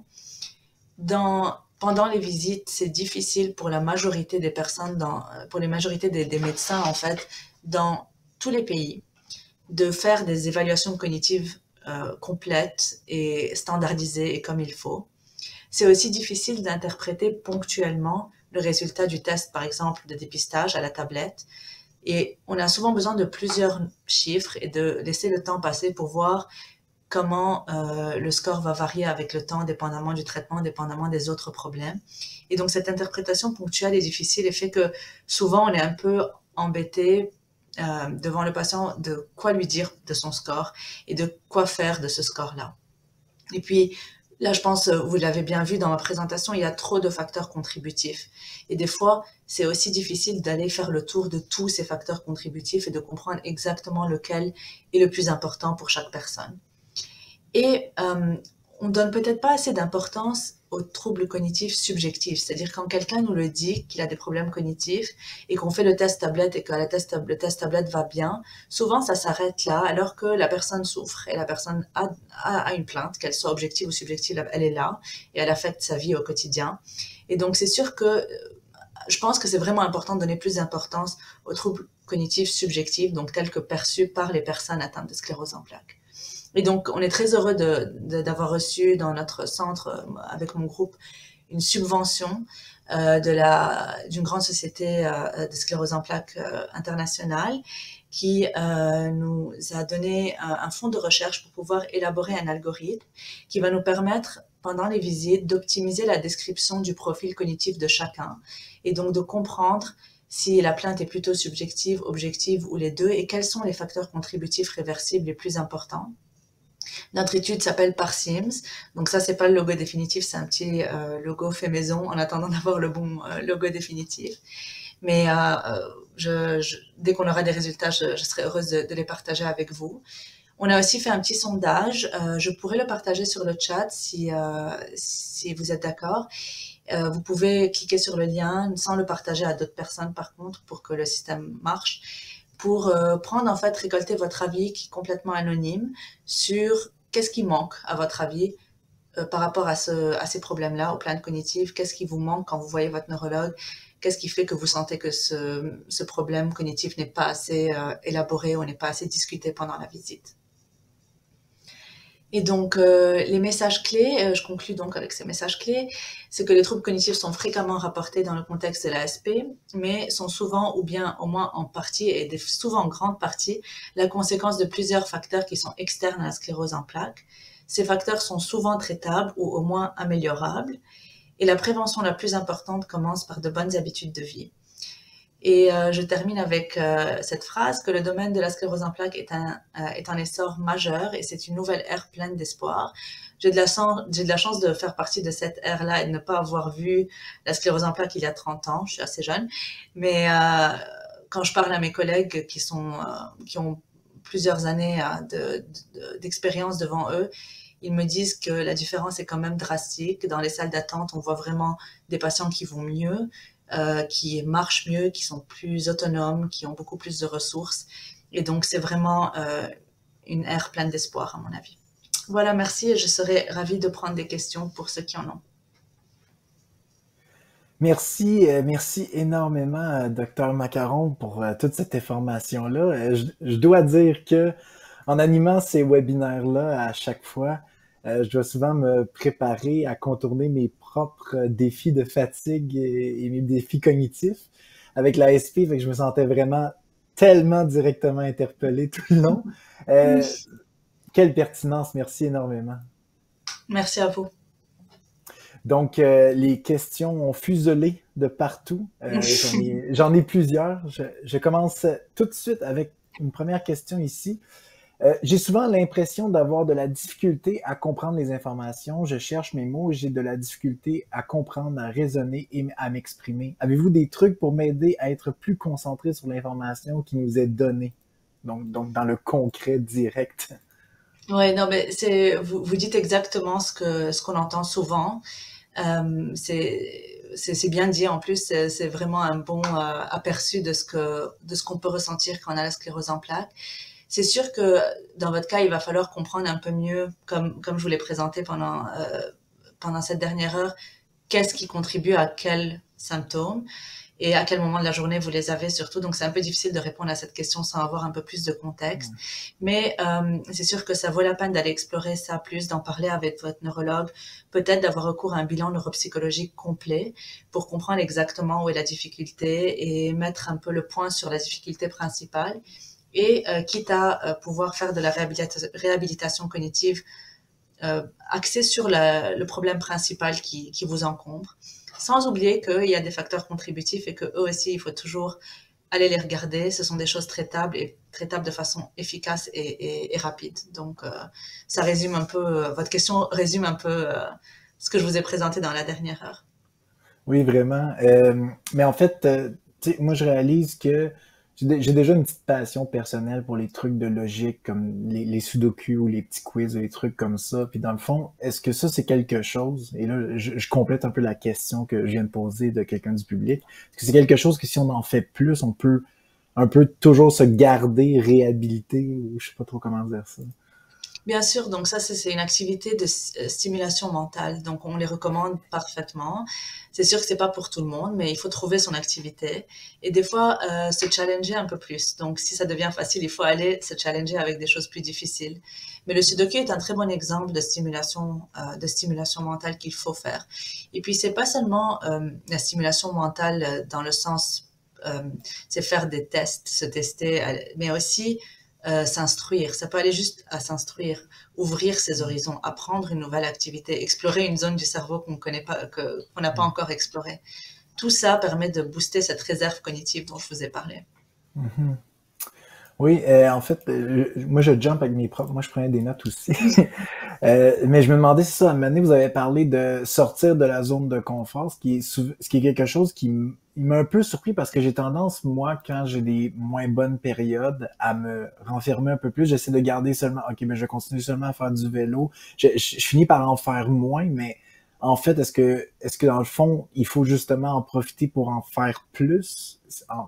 Dans, pendant les visites, c'est difficile pour la majorité des personnes, dans, pour les majorités des, des médecins en fait, dans tous les pays, de faire des évaluations cognitives euh, complètes et standardisées et comme il faut. C'est aussi difficile d'interpréter ponctuellement le résultat du test, par exemple, de dépistage à la tablette. Et on a souvent besoin de plusieurs chiffres et de laisser le temps passer pour voir comment euh, le score va varier avec le temps, dépendamment du traitement, dépendamment des autres problèmes. Et donc, cette interprétation ponctuelle est difficile et fait que souvent, on est un peu embêté euh, devant le patient de quoi lui dire de son score et de quoi faire de ce score-là. Et puis, là, je pense, vous l'avez bien vu dans ma présentation, il y a trop de facteurs contributifs. Et des fois, c'est aussi difficile d'aller faire le tour de tous ces facteurs contributifs et de comprendre exactement lequel est le plus important pour chaque personne. Et euh, on donne peut-être pas assez d'importance aux troubles cognitifs subjectifs, c'est-à-dire quand quelqu'un nous le dit qu'il a des problèmes cognitifs et qu'on fait le test tablette et que la test, le test tablette va bien, souvent ça s'arrête là alors que la personne souffre et la personne a, a, a une plainte, qu'elle soit objective ou subjective, elle est là et elle affecte sa vie au quotidien. Et donc c'est sûr que je pense que c'est vraiment important de donner plus d'importance aux troubles cognitifs subjectifs, donc tels que perçus par les personnes atteintes de sclérose en plaques. Et donc, on est très heureux de, de, d'avoir reçu dans notre centre, euh, avec mon groupe, une subvention euh, de la, d'une grande société euh, de sclérose en plaques euh, internationale qui euh, nous a donné un, un fonds de recherche pour pouvoir élaborer un algorithme qui va nous permettre, pendant les visites, d'optimiser la description du profil cognitif de chacun et donc de comprendre si la plainte est plutôt subjective, objective ou les deux et quels sont les facteurs contributifs réversibles les plus importants. Notre étude s'appelle PARSIMS, donc ça c'est pas le logo définitif, c'est un petit euh, logo fait maison en attendant d'avoir le bon euh, logo définitif. Mais euh, je, je, dès qu'on aura des résultats, je, je serai heureuse de, de les partager avec vous. On a aussi fait un petit sondage, euh, je pourrais le partager sur le chat si, euh, si vous êtes d'accord. Euh, vous pouvez cliquer sur le lien sans le partager à d'autres personnes par contre pour que le système marche. Pour euh, prendre, en fait, récolter votre avis qui est complètement anonyme sur qu'est-ce qui manque, à votre avis, euh, par rapport à, ce, à ces problèmes-là, aux plaintes cognitives, qu'est-ce qui vous manque quand vous voyez votre neurologue, qu'est-ce qui fait que vous sentez que ce, ce problème cognitif n'est pas assez euh, élaboré ou n'est pas assez discuté pendant la visite. Et donc, euh, les messages clés, euh, je conclus donc avec ces messages clés, c'est que les troubles cognitifs sont fréquemment rapportés dans le contexte de l'A S P, mais sont souvent, ou bien au moins en partie, et des, souvent en grande partie, la conséquence de plusieurs facteurs qui sont externes à la sclérose en plaques. Ces facteurs sont souvent traitables ou au moins améliorables, et la prévention la plus importante commence par de bonnes habitudes de vie. Et euh, je termine avec euh, cette phrase que le domaine de la sclérose en plaques est un, euh, est un essor majeur et c'est une nouvelle ère pleine d'espoir. J'ai de, la chance, j'ai de la chance de faire partie de cette ère-là et de ne pas avoir vu la sclérose en plaques il y a trente ans, je suis assez jeune. Mais euh, quand je parle à mes collègues qui, sont, euh, qui ont plusieurs années euh, de, de, d'expérience devant eux, ils me disent que la différence est quand même drastique. Dans les salles d'attente, on voit vraiment des patients qui vont mieux, Euh, qui marchent mieux, qui sont plus autonomes, qui ont beaucoup plus de ressources. Et donc, c'est vraiment euh, une ère pleine d'espoir, à mon avis. Voilà, merci et je serai ravie de prendre des questions pour ceux qui en ont. Merci, euh, merci énormément, docteur Macaron, pour euh, toute cette information-là. Euh, je, je dois dire que en animant ces webinaires-là à chaque fois, Euh, je dois souvent me préparer à contourner mes propres défis de fatigue et, et mes défis cognitifs avec la S P, fait que je me sentais vraiment tellement directement interpellé tout le long. Euh, Quelle pertinence, merci énormément. Merci à vous. Donc, euh, les questions ont fuselé de partout. Euh, j'en ai, j'en ai plusieurs. Je, je commence tout de suite avec une première question ici. Euh, j'ai souvent l'impression d'avoir de la difficulté à comprendre les informations. Je cherche mes mots et j'ai de la difficulté à comprendre, à raisonner et à m'exprimer. Avez-vous des trucs pour m'aider à être plus concentré sur l'information qui nous est donnée? Donc, donc dans le concret direct. Ouais, non, mais c'est, vous, vous dites exactement ce que, ce qu'on entend souvent. Euh, c'est, c'est, c'est bien dit. En plus, c'est, c'est vraiment un bon euh, aperçu de ce que, de ce qu'on peut ressentir quand on a la sclérose en plaques. C'est sûr que dans votre cas, il va falloir comprendre un peu mieux, comme, comme je vous l'ai présenté pendant, euh, pendant cette dernière heure, qu'est-ce qui contribue à quels symptômes et à quel moment de la journée vous les avez surtout. Donc, c'est un peu difficile de répondre à cette question sans avoir un peu plus de contexte. Mmh. Mais euh, c'est sûr que ça vaut la peine d'aller explorer ça plus, d'en parler avec votre neurologue, peut-être d'avoir recours à un bilan neuropsychologique complet pour comprendre exactement où est la difficulté et mettre un peu le point sur la difficulté principale. Et euh, quitte à euh, pouvoir faire de la réhabilitation, réhabilitation cognitive euh, axée sur la, le problème principal qui, qui vous encombre, sans oublier qu'il y a des facteurs contributifs et que eux aussi, il faut toujours aller les regarder. Ce sont des choses traitables et traitables de façon efficace et, et, et rapide. Donc, euh, ça résume un peu, euh, votre question résume un peu euh, ce que je vous ai présenté dans la dernière heure. Oui, vraiment. Euh, mais en fait, euh, tu sais, moi, je réalise que j'ai j'ai déjà une petite passion personnelle pour les trucs de logique, comme les, les sudoku ou les petits quiz ou les trucs comme ça. Puis dans le fond, est-ce que ça, c'est quelque chose? Et là, je, je complète un peu la question que je viens de poser de quelqu'un du public. Est-ce que c'est quelque chose que si on en fait plus, on peut un peu toujours se garder, réhabiliter, ou je sais pas trop comment dire ça. Bien sûr, donc ça, c'est une activité de stimulation mentale. Donc, on les recommande parfaitement. C'est sûr que c'est pas pour tout le monde, mais il faut trouver son activité et des fois euh, se challenger un peu plus. Donc, si ça devient facile, il faut aller se challenger avec des choses plus difficiles. Mais le Sudoku est un très bon exemple de stimulation, euh, de stimulation mentale qu'il faut faire. Et puis, c'est pas seulement euh, la stimulation mentale dans le sens, euh, c'est faire des tests, se tester, mais aussi Euh, s'instruire. Ça peut aller juste à s'instruire, ouvrir ses horizons, apprendre une nouvelle activité, explorer une zone du cerveau qu'on connaît pas, que, qu'on n'a pas encore explorée. Tout ça permet de booster cette réserve cognitive dont je vous ai parlé. Mm-hmm. Oui, euh, en fait, euh, moi je jump avec mes propres, moi je prenais des notes aussi. euh, mais je me demandais si ça, à un moment donné, vous avez parlé de sortir de la zone de confort, ce qui est, ce qui est quelque chose qui m'a un peu surpris parce que j'ai tendance, moi, quand j'ai des moins bonnes périodes, à me renfermer un peu plus. J'essaie de garder seulement, ok, mais je vais continuer seulement à faire du vélo. Je, je, je finis par en faire moins, mais en fait, est-ce que, est-ce que dans le fond, il faut justement en profiter pour en faire plus? En...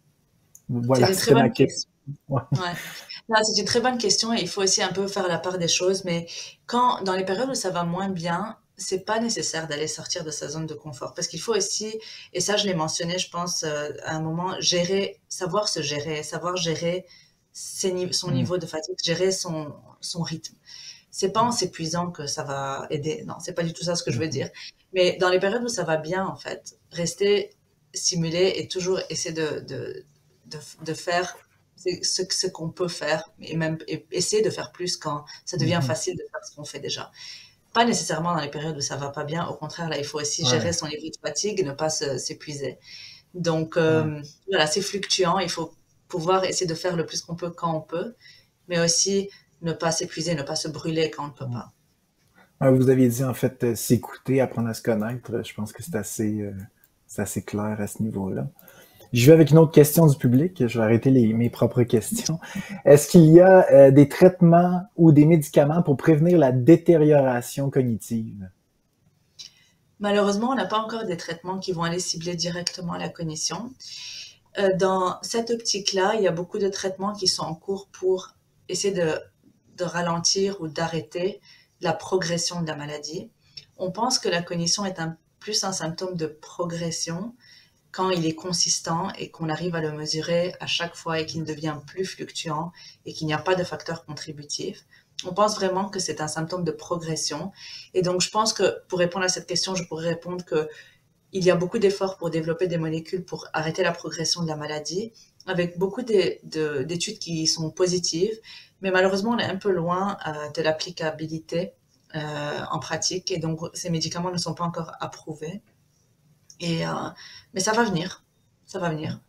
C'est Voilà, une très c'était ma bonne question. question. Ouais. Non, c'est une très bonne question et il faut aussi un peu faire la part des choses. Mais quand, dans les périodes où ça va moins bien, c'est pas nécessaire d'aller sortir de sa zone de confort parce qu'il faut aussi, et ça je l'ai mentionné, je pense, euh, à un moment, gérer, savoir se gérer, savoir gérer ses, son Mm. niveau de fatigue, gérer son, son rythme. C'est pas en s'épuisant que ça va aider. Non, c'est pas du tout ça ce que je veux dire. Mais dans les périodes où ça va bien, en fait, rester stimulé et toujours essayer de, de, de, de faire ce, ce qu'on peut faire et même et essayer de faire plus quand ça devient Mm-hmm. facile de faire ce qu'on fait déjà. Pas nécessairement dans les périodes où ça va pas bien. Au contraire, là, il faut aussi gérer Ouais. son niveau de fatigue et ne pas s'épuiser. Donc, euh, Ouais. voilà, c'est fluctuant. Il faut pouvoir essayer de faire le plus qu'on peut quand on peut, mais aussi ne pas s'épuiser, ne pas se brûler quand on ne peut pas. Ouais, vous aviez dit en fait euh, s'écouter, apprendre à se connaître. Je pense que c'est assez, euh, c'est assez clair à ce niveau-là. Je vais avec une autre question du public. Je vais arrêter les, mes propres questions. Est-ce qu'il y a euh, des traitements ou des médicaments pour prévenir la détérioration cognitive? Malheureusement, on n'a pas encore des traitements qui vont aller cibler directement la cognition. Euh, dans cette optique-là, il y a beaucoup de traitements qui sont en cours pour essayer de, de ralentir ou d'arrêter la progression de la maladie. On pense que la cognition est un, plus un symptôme de progression quand il est consistant et qu'on arrive à le mesurer à chaque fois et qu'il devient plus fluctuant et qu'il n'y a pas de facteurs contributifs. on pense vraiment que c'est un symptôme de progression. Et donc, je pense que pour répondre à cette question, je pourrais répondre que il y a beaucoup d'efforts pour développer des molécules pour arrêter la progression de la maladie, avec beaucoup d'études qui sont positives, mais malheureusement, on est un peu loin euh, de l'applicabilité euh, en pratique, et donc ces médicaments ne sont pas encore approuvés. Et, euh, mais ça va venir, ça va venir.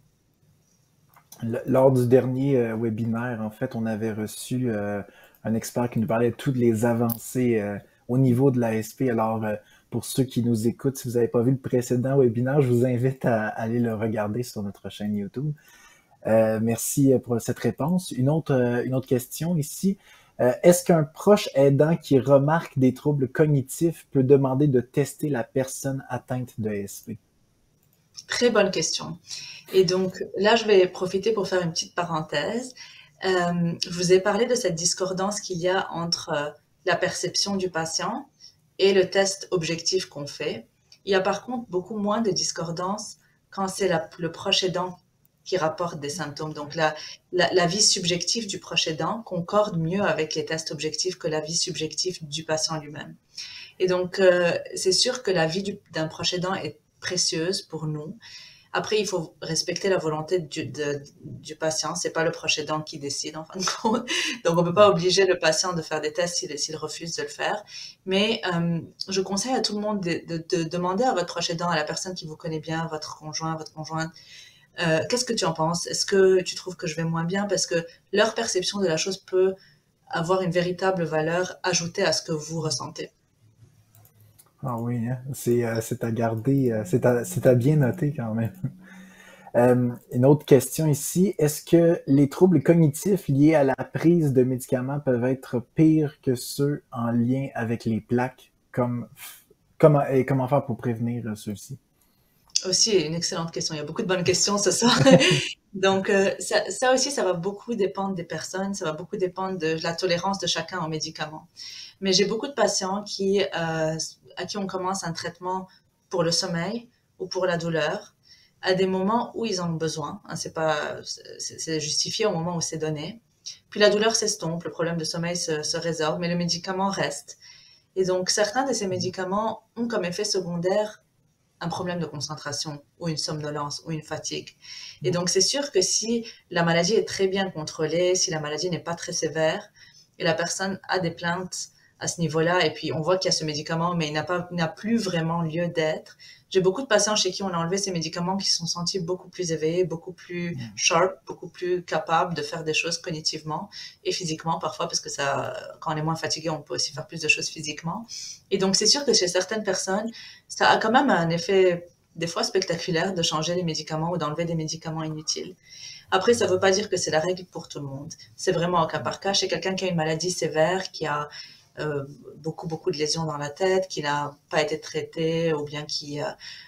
Lors du dernier euh, webinaire, en fait, on avait reçu euh, un expert qui nous parlait de toutes les avancées euh, au niveau de l'A S P. Alors, euh, pour ceux qui nous écoutent, si vous n'avez pas vu le précédent webinaire, je vous invite à, à aller le regarder sur notre chaîne YouTube. Euh, merci pour cette réponse. Une autre, euh, une autre question ici. Euh, est-ce qu'un proche aidant qui remarque des troubles cognitifs peut demander de tester la personne atteinte de A S P? Très bonne question. Et donc là, je vais profiter pour faire une petite parenthèse. Euh, je vous ai parlé de cette discordance qu'il y a entre euh, la perception du patient et le test objectif qu'on fait. Il y a par contre beaucoup moins de discordance quand c'est la- le proche aidant qui rapporte des symptômes. Donc la, la, la vie subjective du proche aidant concorde mieux avec les tests objectifs que la vie subjective du patient lui-même. Et donc, euh, c'est sûr que la vie du- d'un proche aidant est précieuse pour nous. Après, il faut respecter la volonté du, de- du patient. C'est pas le proche aidant qui décide, en fin de compte. Donc, on peut pas obliger le patient de faire des tests s'il, s'il refuse de le faire. Mais euh, je conseille à tout le monde de, de- de demander à votre proche aidant, à la personne qui vous connaît bien, votre conjoint, votre conjointe, euh, qu'est-ce que tu en penses? Est-ce que tu trouves que je vais moins bien? Parce que leur perception de la chose peut avoir une véritable valeur ajoutée à ce que vous ressentez. Ah oui, hein? C'est euh, c'est à garder, euh, c'est à, c'est à bien noter quand même. Euh, une autre question ici, est-ce que les troubles cognitifs liés à la prise de médicaments peuvent être pires que ceux en lien avec les plaques? Comme, comment, et comment faire pour prévenir euh, ceux-ci? Aussi, une excellente question. Il y a beaucoup de bonnes questions ce soir. Donc, euh, ça, ça aussi, ça va beaucoup dépendre des personnes, ça va beaucoup dépendre de la tolérance de chacun aux médicaments. Mais j'ai beaucoup de patients qui, euh, à qui on commence un traitement pour le sommeil ou pour la douleur à des moments où ils en ont besoin. Hein, c'est pas, c'est c'est justifié au moment où c'est donné. Puis la douleur s'estompe, le problème de sommeil se, se résorbe, mais le médicament reste. Et donc, certains de ces médicaments ont comme effet secondaire un problème de concentration ou une somnolence ou une fatigue. Et donc, c'est sûr que si la maladie est très bien contrôlée, si la maladie n'est pas très sévère et la personne a des plaintes à ce niveau-là, et puis on voit qu'il y a ce médicament, mais il n'a pas, il n'a plus vraiment lieu d'être. J'ai beaucoup de patients chez qui on a enlevé ces médicaments qui se sont sentis beaucoup plus éveillés, beaucoup plus sharp, beaucoup plus capables de faire des choses cognitivement et physiquement parfois, parce que ça, quand on est moins fatigué, on peut aussi faire plus de choses physiquement. Et donc, c'est sûr que chez certaines personnes, ça a quand même un effet des fois spectaculaire de changer les médicaments ou d'enlever des médicaments inutiles. Après, ça ne veut pas dire que c'est la règle pour tout le monde. C'est vraiment au cas par cas. Chez quelqu'un qui a une maladie sévère, qui a euh, beaucoup, beaucoup de lésions dans la tête, qui n'a pas été traité ou bien qui euh,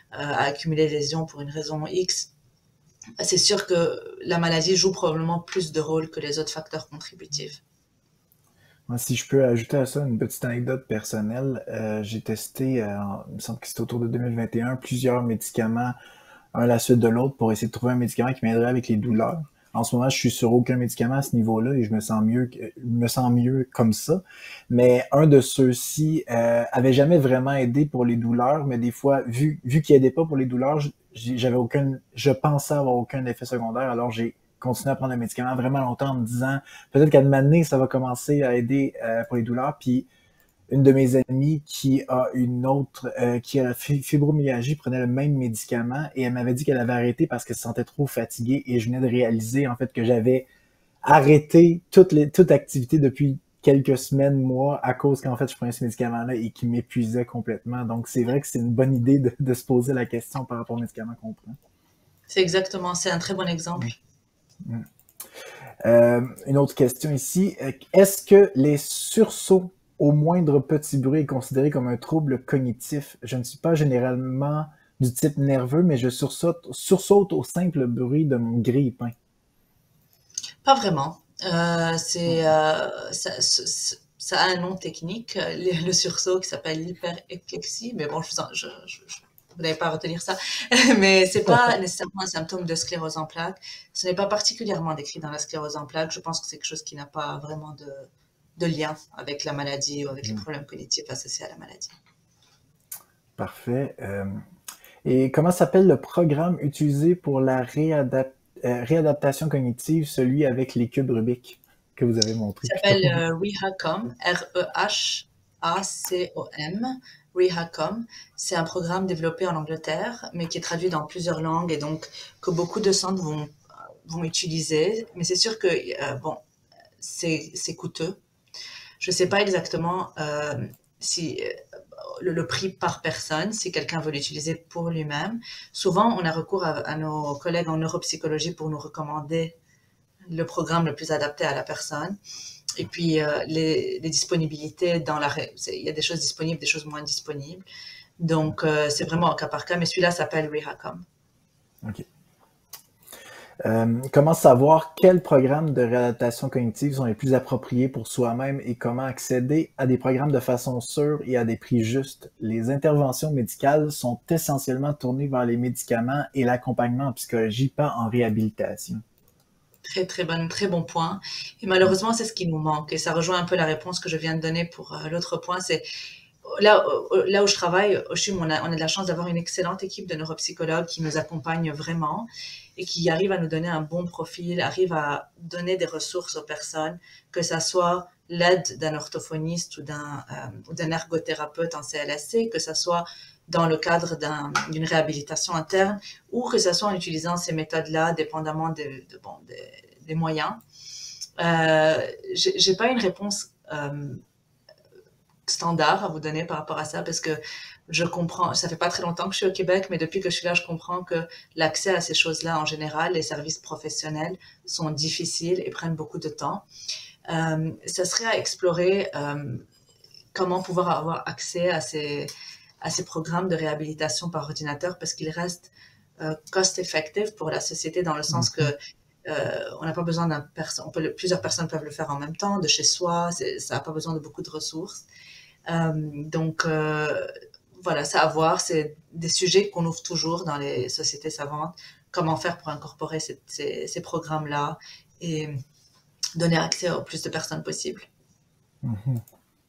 a accumulé des lésions pour une raison X, c'est sûr que la maladie joue probablement plus de rôle que les autres facteurs contributifs. Moi, si je peux ajouter à ça une petite anecdote personnelle, euh, j'ai testé, euh, il me semble que c'était autour de deux mille vingt et un, plusieurs médicaments, un à la suite de l'autre, pour essayer de trouver un médicament qui m'aiderait avec les douleurs. En ce moment, je suis sur aucun médicament à ce niveau-là et je me sens mieux, que- me sens mieux comme ça. Mais un de ceux-ci euh, avait jamais vraiment aidé pour les douleurs, mais des fois, vu vu qu'il aidait pas pour les douleurs, j'ai- j'avais aucun, je pensais avoir aucun effet secondaire, alors j'ai continué à prendre le médicament vraiment longtemps en me disant peut-être qu'à un moment donné, ça va commencer à aider euh, pour les douleurs. Puis une de mes amies qui a une autre, euh, qui a la fibromyalgie, prenait le même médicament et elle m'avait dit qu'elle avait arrêté parce qu'elle se sentait trop fatiguée et je venais de réaliser en fait que j'avais arrêté toute, les, toute activité depuis quelques semaines, mois, à cause qu'en fait je prenais ce médicament-là et qui m'épuisait complètement. Donc c'est vrai que c'est une bonne idée de, de se poser la question par rapport au médicament qu'on prend. C'est exactement, c'est un très bon exemple. Mm. Euh, une autre question ici. Est-ce que les sursauts au moindre petit bruit est considéré comme un trouble cognitif? Je ne suis pas généralement du type nerveux, mais je sursaute, sursaute au simple bruit de mon grille-pain. Pas vraiment. Euh, c'est, euh, ça, ça- ça a un nom technique, euh, le, le sursaut qui s'appelle l'hyperéclexie, mais bon, je vous en- je, je- je- vous n'allez pas retenir ça. Mais c'est pas nécessairement un symptôme de sclérose en plaques. Ce n'est pas particulièrement décrit dans la sclérose en plaques. Je pense que c'est quelque chose qui n'a pas vraiment de, de lien avec la maladie ou avec les Mm. problèmes cognitifs associés à la maladie. Parfait. Euh, et comment s'appelle le programme utilisé pour la réadap- euh, réadaptation cognitive, celui avec les cubes Rubik que vous avez montré Ça plus s'appelle tôt? euh, REHACOM, R E H A C O M, REHACOM. C'est un programme développé en Angleterre, mais qui est traduit dans plusieurs langues et donc que beaucoup de centres vont, vont utiliser. Mais c'est sûr que, euh, bon, c'est c'est coûteux. Je ne sais pas exactement euh, si euh, le, le prix par personne, si quelqu'un veut l'utiliser pour lui-même. Souvent, on a recours à, à nos collègues en neuropsychologie pour nous recommander le programme le plus adapté à la personne. Et puis, euh, les, les disponibilités dans la... Il y a des choses disponibles, des choses moins disponibles. Donc, euh, c'est vraiment au cas par cas, mais celui-là s'appelle REHACOM. OK. Euh, comment savoir quels programmes de réadaptation cognitive sont les plus appropriés pour soi-même et comment accéder à des programmes de façon sûre et à des prix justes? Les interventions médicales sont essentiellement tournées vers les médicaments et l'accompagnement en psychologie, pas en réhabilitation. Très, très bon, très bon point. Et malheureusement, c'est ce qui nous manque. Et ça rejoint un peu la réponse que je viens de donner pour euh, l'autre point. C'est là, euh, là où je travaille, au CHUM, on a, on a de la chance d'avoir une excellente équipe de neuropsychologues qui nous accompagnent vraiment et qui arrivent à nous donner un bon profil, arrivent à donner des ressources aux personnes, que ça soit l'aide d'un orthophoniste ou d'un euh, d'un ergothérapeute en C L S C, que ça soit dans le cadre d'un, d'une réhabilitation interne ou que ce soit en utilisant ces méthodes-là, dépendamment de, de, bon, des, des moyens. Euh, j'ai, j'ai pas une réponse euh, standard à vous donner par rapport à ça parce que je comprends, ça fait pas très longtemps que je suis au Québec, mais depuis que je suis là, je comprends que l'accès à ces choses-là en général, les services professionnels sont difficiles et prennent beaucoup de temps. Euh, ça serait à explorer euh, comment pouvoir avoir accès à ces, à ces programmes de réhabilitation par ordinateur parce qu'ils restent euh, cost-effective pour la société dans le sens que Mhm. euh, on n'a pas besoin d'un personne, on peut le, plusieurs personnes peuvent le faire en même temps, de chez soi, ça n'a pas besoin de beaucoup de ressources. Euh, donc, euh, voilà, ça à voir. C'est des sujets qu'on ouvre toujours dans les sociétés savantes. Comment faire pour incorporer ces, ces, ces programmes-là et donner accès au plus de personnes possible. Mhm.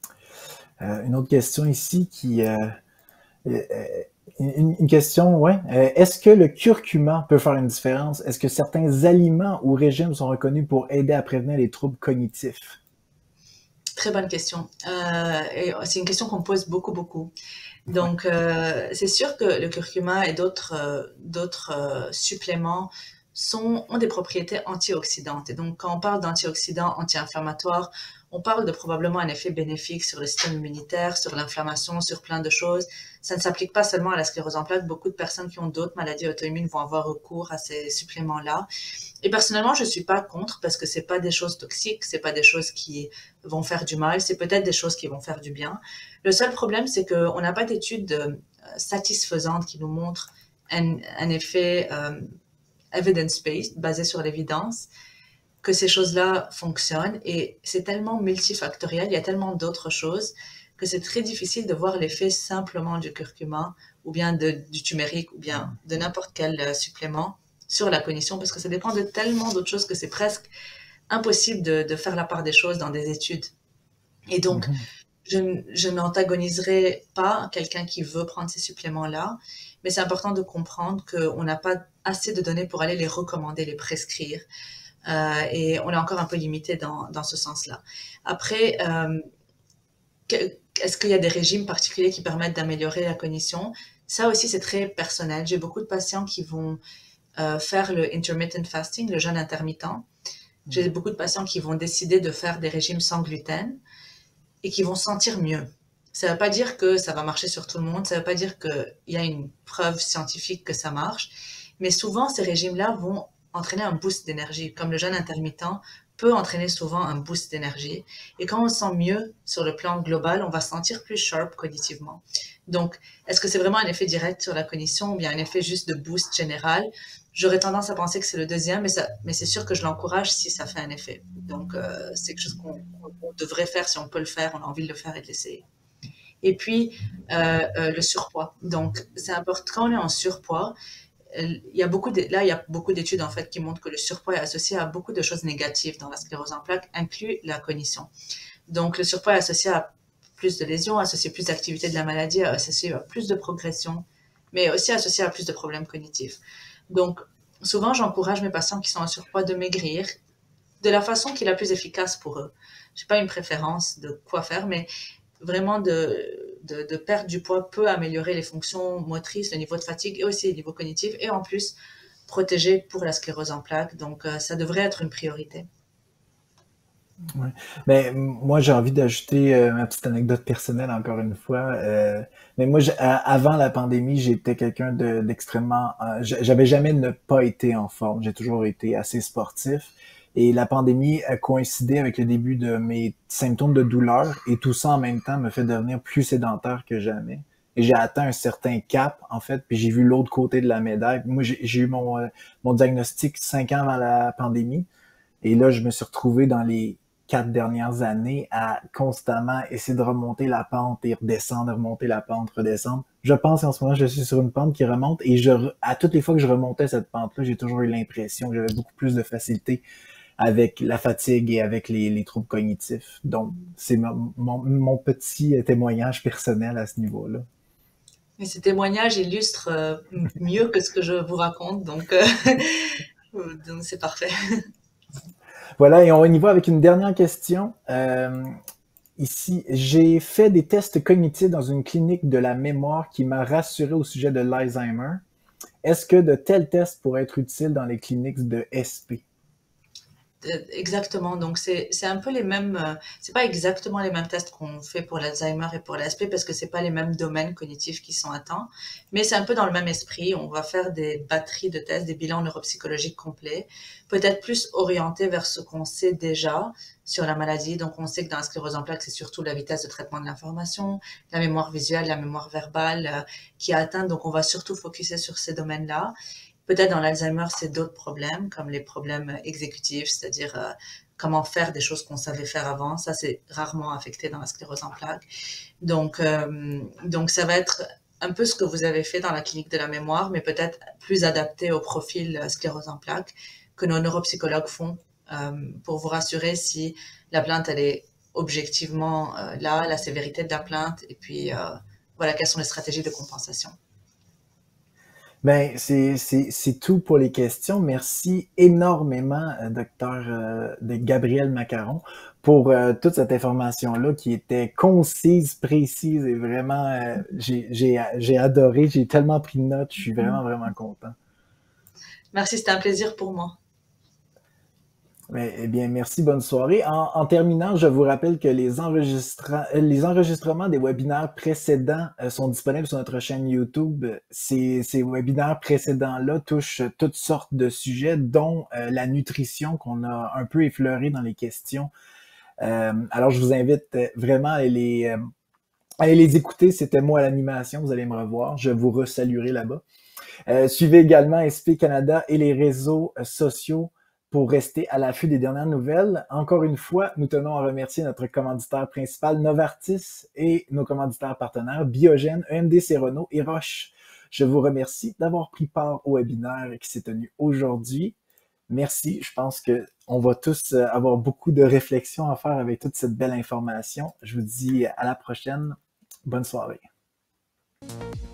Euh, une autre question ici qui... Euh, euh, une, une question, ouais. Euh, est-ce que le curcuma peut faire une différence? Est-ce que certains aliments ou régimes sont reconnus pour aider à prévenir les troubles cognitifs? Très bonne question. Euh, et c'est une question qu'on me pose beaucoup, beaucoup. Ouais. Donc, euh, c'est sûr que le curcuma et d'autres euh, d'autres euh, suppléments sont, ont des propriétés antioxydantes. Et donc, quand on parle d'antioxydants anti-inflammatoires, on parle de probablement un effet bénéfique sur le système immunitaire, sur l'inflammation, sur plein de choses. Ça ne s'applique pas seulement à la sclérose en plaques. Beaucoup de personnes qui ont d'autres maladies auto-immunes vont avoir recours à ces suppléments-là. Et personnellement, je suis pas contre parce que c'est pas des choses toxiques, c'est pas des choses qui vont faire du mal, c'est peut-être des choses qui vont faire du bien. Le seul problème, c'est qu'on n'a pas d'études euh, satisfaisantes qui nous montrent un, un effet euh, evidence-based, basé sur l'évidence, que ces choses-là fonctionnent. Et c'est tellement multifactoriel, il y a tellement d'autres choses que c'est très difficile de voir l'effet simplement du curcuma ou bien de, du turmeric ou bien de n'importe quel euh, supplément sur la cognition parce que ça dépend de tellement d'autres choses que c'est presque impossible de, de faire la part des choses dans des études. Et donc, Mhm. je, je n'antagoniserai pas quelqu'un qui veut prendre ces suppléments-là, mais c'est important de comprendre qu'on n'a pas assez de données pour aller les recommander, les prescrire. Euh, et on est encore un peu limité dans, dans ce sens-là. Après, euh, que- est-ce qu'il y a des régimes particuliers qui permettent d'améliorer la cognition? Ça aussi, c'est très personnel. J'ai beaucoup de patients qui vont euh, faire le intermittent fasting, le jeûne intermittent. J'ai beaucoup de patients qui vont décider de faire des régimes sans gluten et qui vont se sentir mieux. Ça ne veut pas dire que ça va marcher sur tout le monde, ça ne veut pas dire qu'il y a une preuve scientifique que ça marche, mais souvent ces régimes-là vont entraîner un boost d'énergie, comme le jeûne intermittent peut entraîner souvent un boost d'énergie. Et quand on se sent mieux sur le plan global, on va se sentir plus sharp cognitivement. Donc, est-ce que c'est vraiment un effet direct sur la cognition ou bien un effet juste de boost général? J'aurais tendance à penser que c'est le deuxième, mais, ça, mais c'est sûr que je l'encourage si ça fait un effet. Donc, euh, c'est quelque chose qu'on qu'on devrait faire si on peut le faire, on a envie de le faire et de l'essayer. Et puis, euh, euh, le surpoids. Donc, c'est important, quand on est en surpoids, euh, il y a beaucoup de, là, il y a beaucoup d'études en fait qui montrent que le surpoids est associé à beaucoup de choses négatives dans la sclérose en plaques, inclus la cognition. Donc, le surpoids est associé à plus de lésions, associé à plus d'activité de la maladie, associé à plus de progression, mais aussi associé à plus de problèmes cognitifs. Donc, souvent, j'encourage mes patients qui sont en surpoids de maigrir de la façon qui est la plus efficace pour eux. Je n'ai pas une préférence de quoi faire, mais vraiment de, de, de perdre du poids peut améliorer les fonctions motrices, le niveau de fatigue et aussi le niveau cognitif, et en plus protéger pour la sclérose en plaques. Donc, euh, ça devrait être une priorité. Ouais. Mais moi, j'ai envie d'ajouter euh, ma petite anecdote personnelle encore une fois. Euh, mais moi, j'ai- à- avant la pandémie, j'étais quelqu'un de- d'extrêmement. Euh, j'a- j'avais jamais ne pas été en forme. J'ai toujours été assez sportif. Et la pandémie a coïncidé avec le début de mes symptômes de douleur. Et tout ça en même temps me fait devenir plus sédentaire que jamais. Et j'ai atteint un certain cap, en fait, puis j'ai vu l'autre côté de la médaille. Moi, j'ai j'ai eu mon, euh, mon diagnostic cinq ans avant la pandémie. Et là, je me suis retrouvé dans les quatre dernières années à constamment essayer de remonter la pente et redescendre, remonter la pente, redescendre. Je pense qu'en ce moment, je suis sur une pente qui remonte et je, à toutes les fois que je remontais cette pente-là, j'ai toujours eu l'impression que j'avais beaucoup plus de facilité avec la fatigue et avec les, les troubles cognitifs. Donc, c'est mon, mon, mon petit témoignage personnel à ce niveau-là. Et ces témoignages illustrent euh, mieux que ce que je vous raconte, donc euh, donc c'est parfait. Voilà, et on y va avec une dernière question. Euh, Ici, j'ai fait des tests cognitifs dans une clinique de la mémoire qui m'a rassuré au sujet de l'Alzheimer. Est-ce que de tels tests pourraient être utiles dans les cliniques de S P? Exactement. Donc, c'est, c'est un peu les mêmes, euh, c'est pas exactement les mêmes tests qu'on fait pour l'Alzheimer et pour l'A S P parce que c'est pas les mêmes domaines cognitifs qui sont atteints, mais c'est un peu dans le même esprit. On va faire des batteries de tests, des bilans neuropsychologiques complets, peut-être plus orientés vers ce qu'on sait déjà sur la maladie. Donc, on sait que dans la sclérose en plaques, c'est surtout la vitesse de traitement de l'information, la mémoire visuelle, la mémoire verbale euh, qui est atteinte. Donc, on va surtout focuser sur ces domaines-là. Peut-être dans l'Alzheimer, c'est d'autres problèmes, comme les problèmes exécutifs, c'est-à-dire euh, comment faire des choses qu'on savait faire avant. Ça, c'est rarement affecté dans la sclérose en plaques. Donc, euh, donc, ça va être un peu ce que vous avez fait dans la clinique de la mémoire, mais peut-être plus adapté au profil euh, sclérose en plaques que nos neuropsychologues font euh, pour vous rassurer si la plainte, elle est objectivement euh, là, la sévérité de la plainte, et puis euh, voilà, quelles sont les stratégies de compensation. Ben, c'est, c'est, c'est tout pour les questions. Merci énormément, euh, docteur euh, de Gabriel Macaron, pour euh, toute cette information-là qui était concise, précise et vraiment, euh, j'ai, j'ai, j'ai adoré. J'ai tellement pris de notes. Je suis vraiment, vraiment content. Merci, c'était un plaisir pour moi. Mais, eh bien, merci, bonne soirée. En, en terminant, je vous rappelle que les, enregistra- euh, les enregistrements des webinaires précédents euh, sont disponibles sur notre chaîne YouTube. Ces, ces webinaires précédents-là touchent toutes sortes de sujets, dont euh, la nutrition qu'on a un peu effleuré dans les questions. Euh, alors, je vous invite euh, vraiment à les, euh, à les écouter. C'était moi à l'animation, vous allez me revoir. Je vous resaluerai là-bas. Euh, suivez également S P Canada et les réseaux euh, sociaux pour rester à l'affût des dernières nouvelles. Encore une fois, nous tenons à remercier notre commanditaire principal, Novartis, et nos commanditaires partenaires, Biogène, E M D Serono et Roche. Je vous remercie d'avoir pris part au webinaire qui s'est tenu aujourd'hui. Merci. Je pense que on va tous euh, avoir beaucoup de réflexions à faire avec toute cette belle information. Je vous dis à la prochaine. Bonne soirée.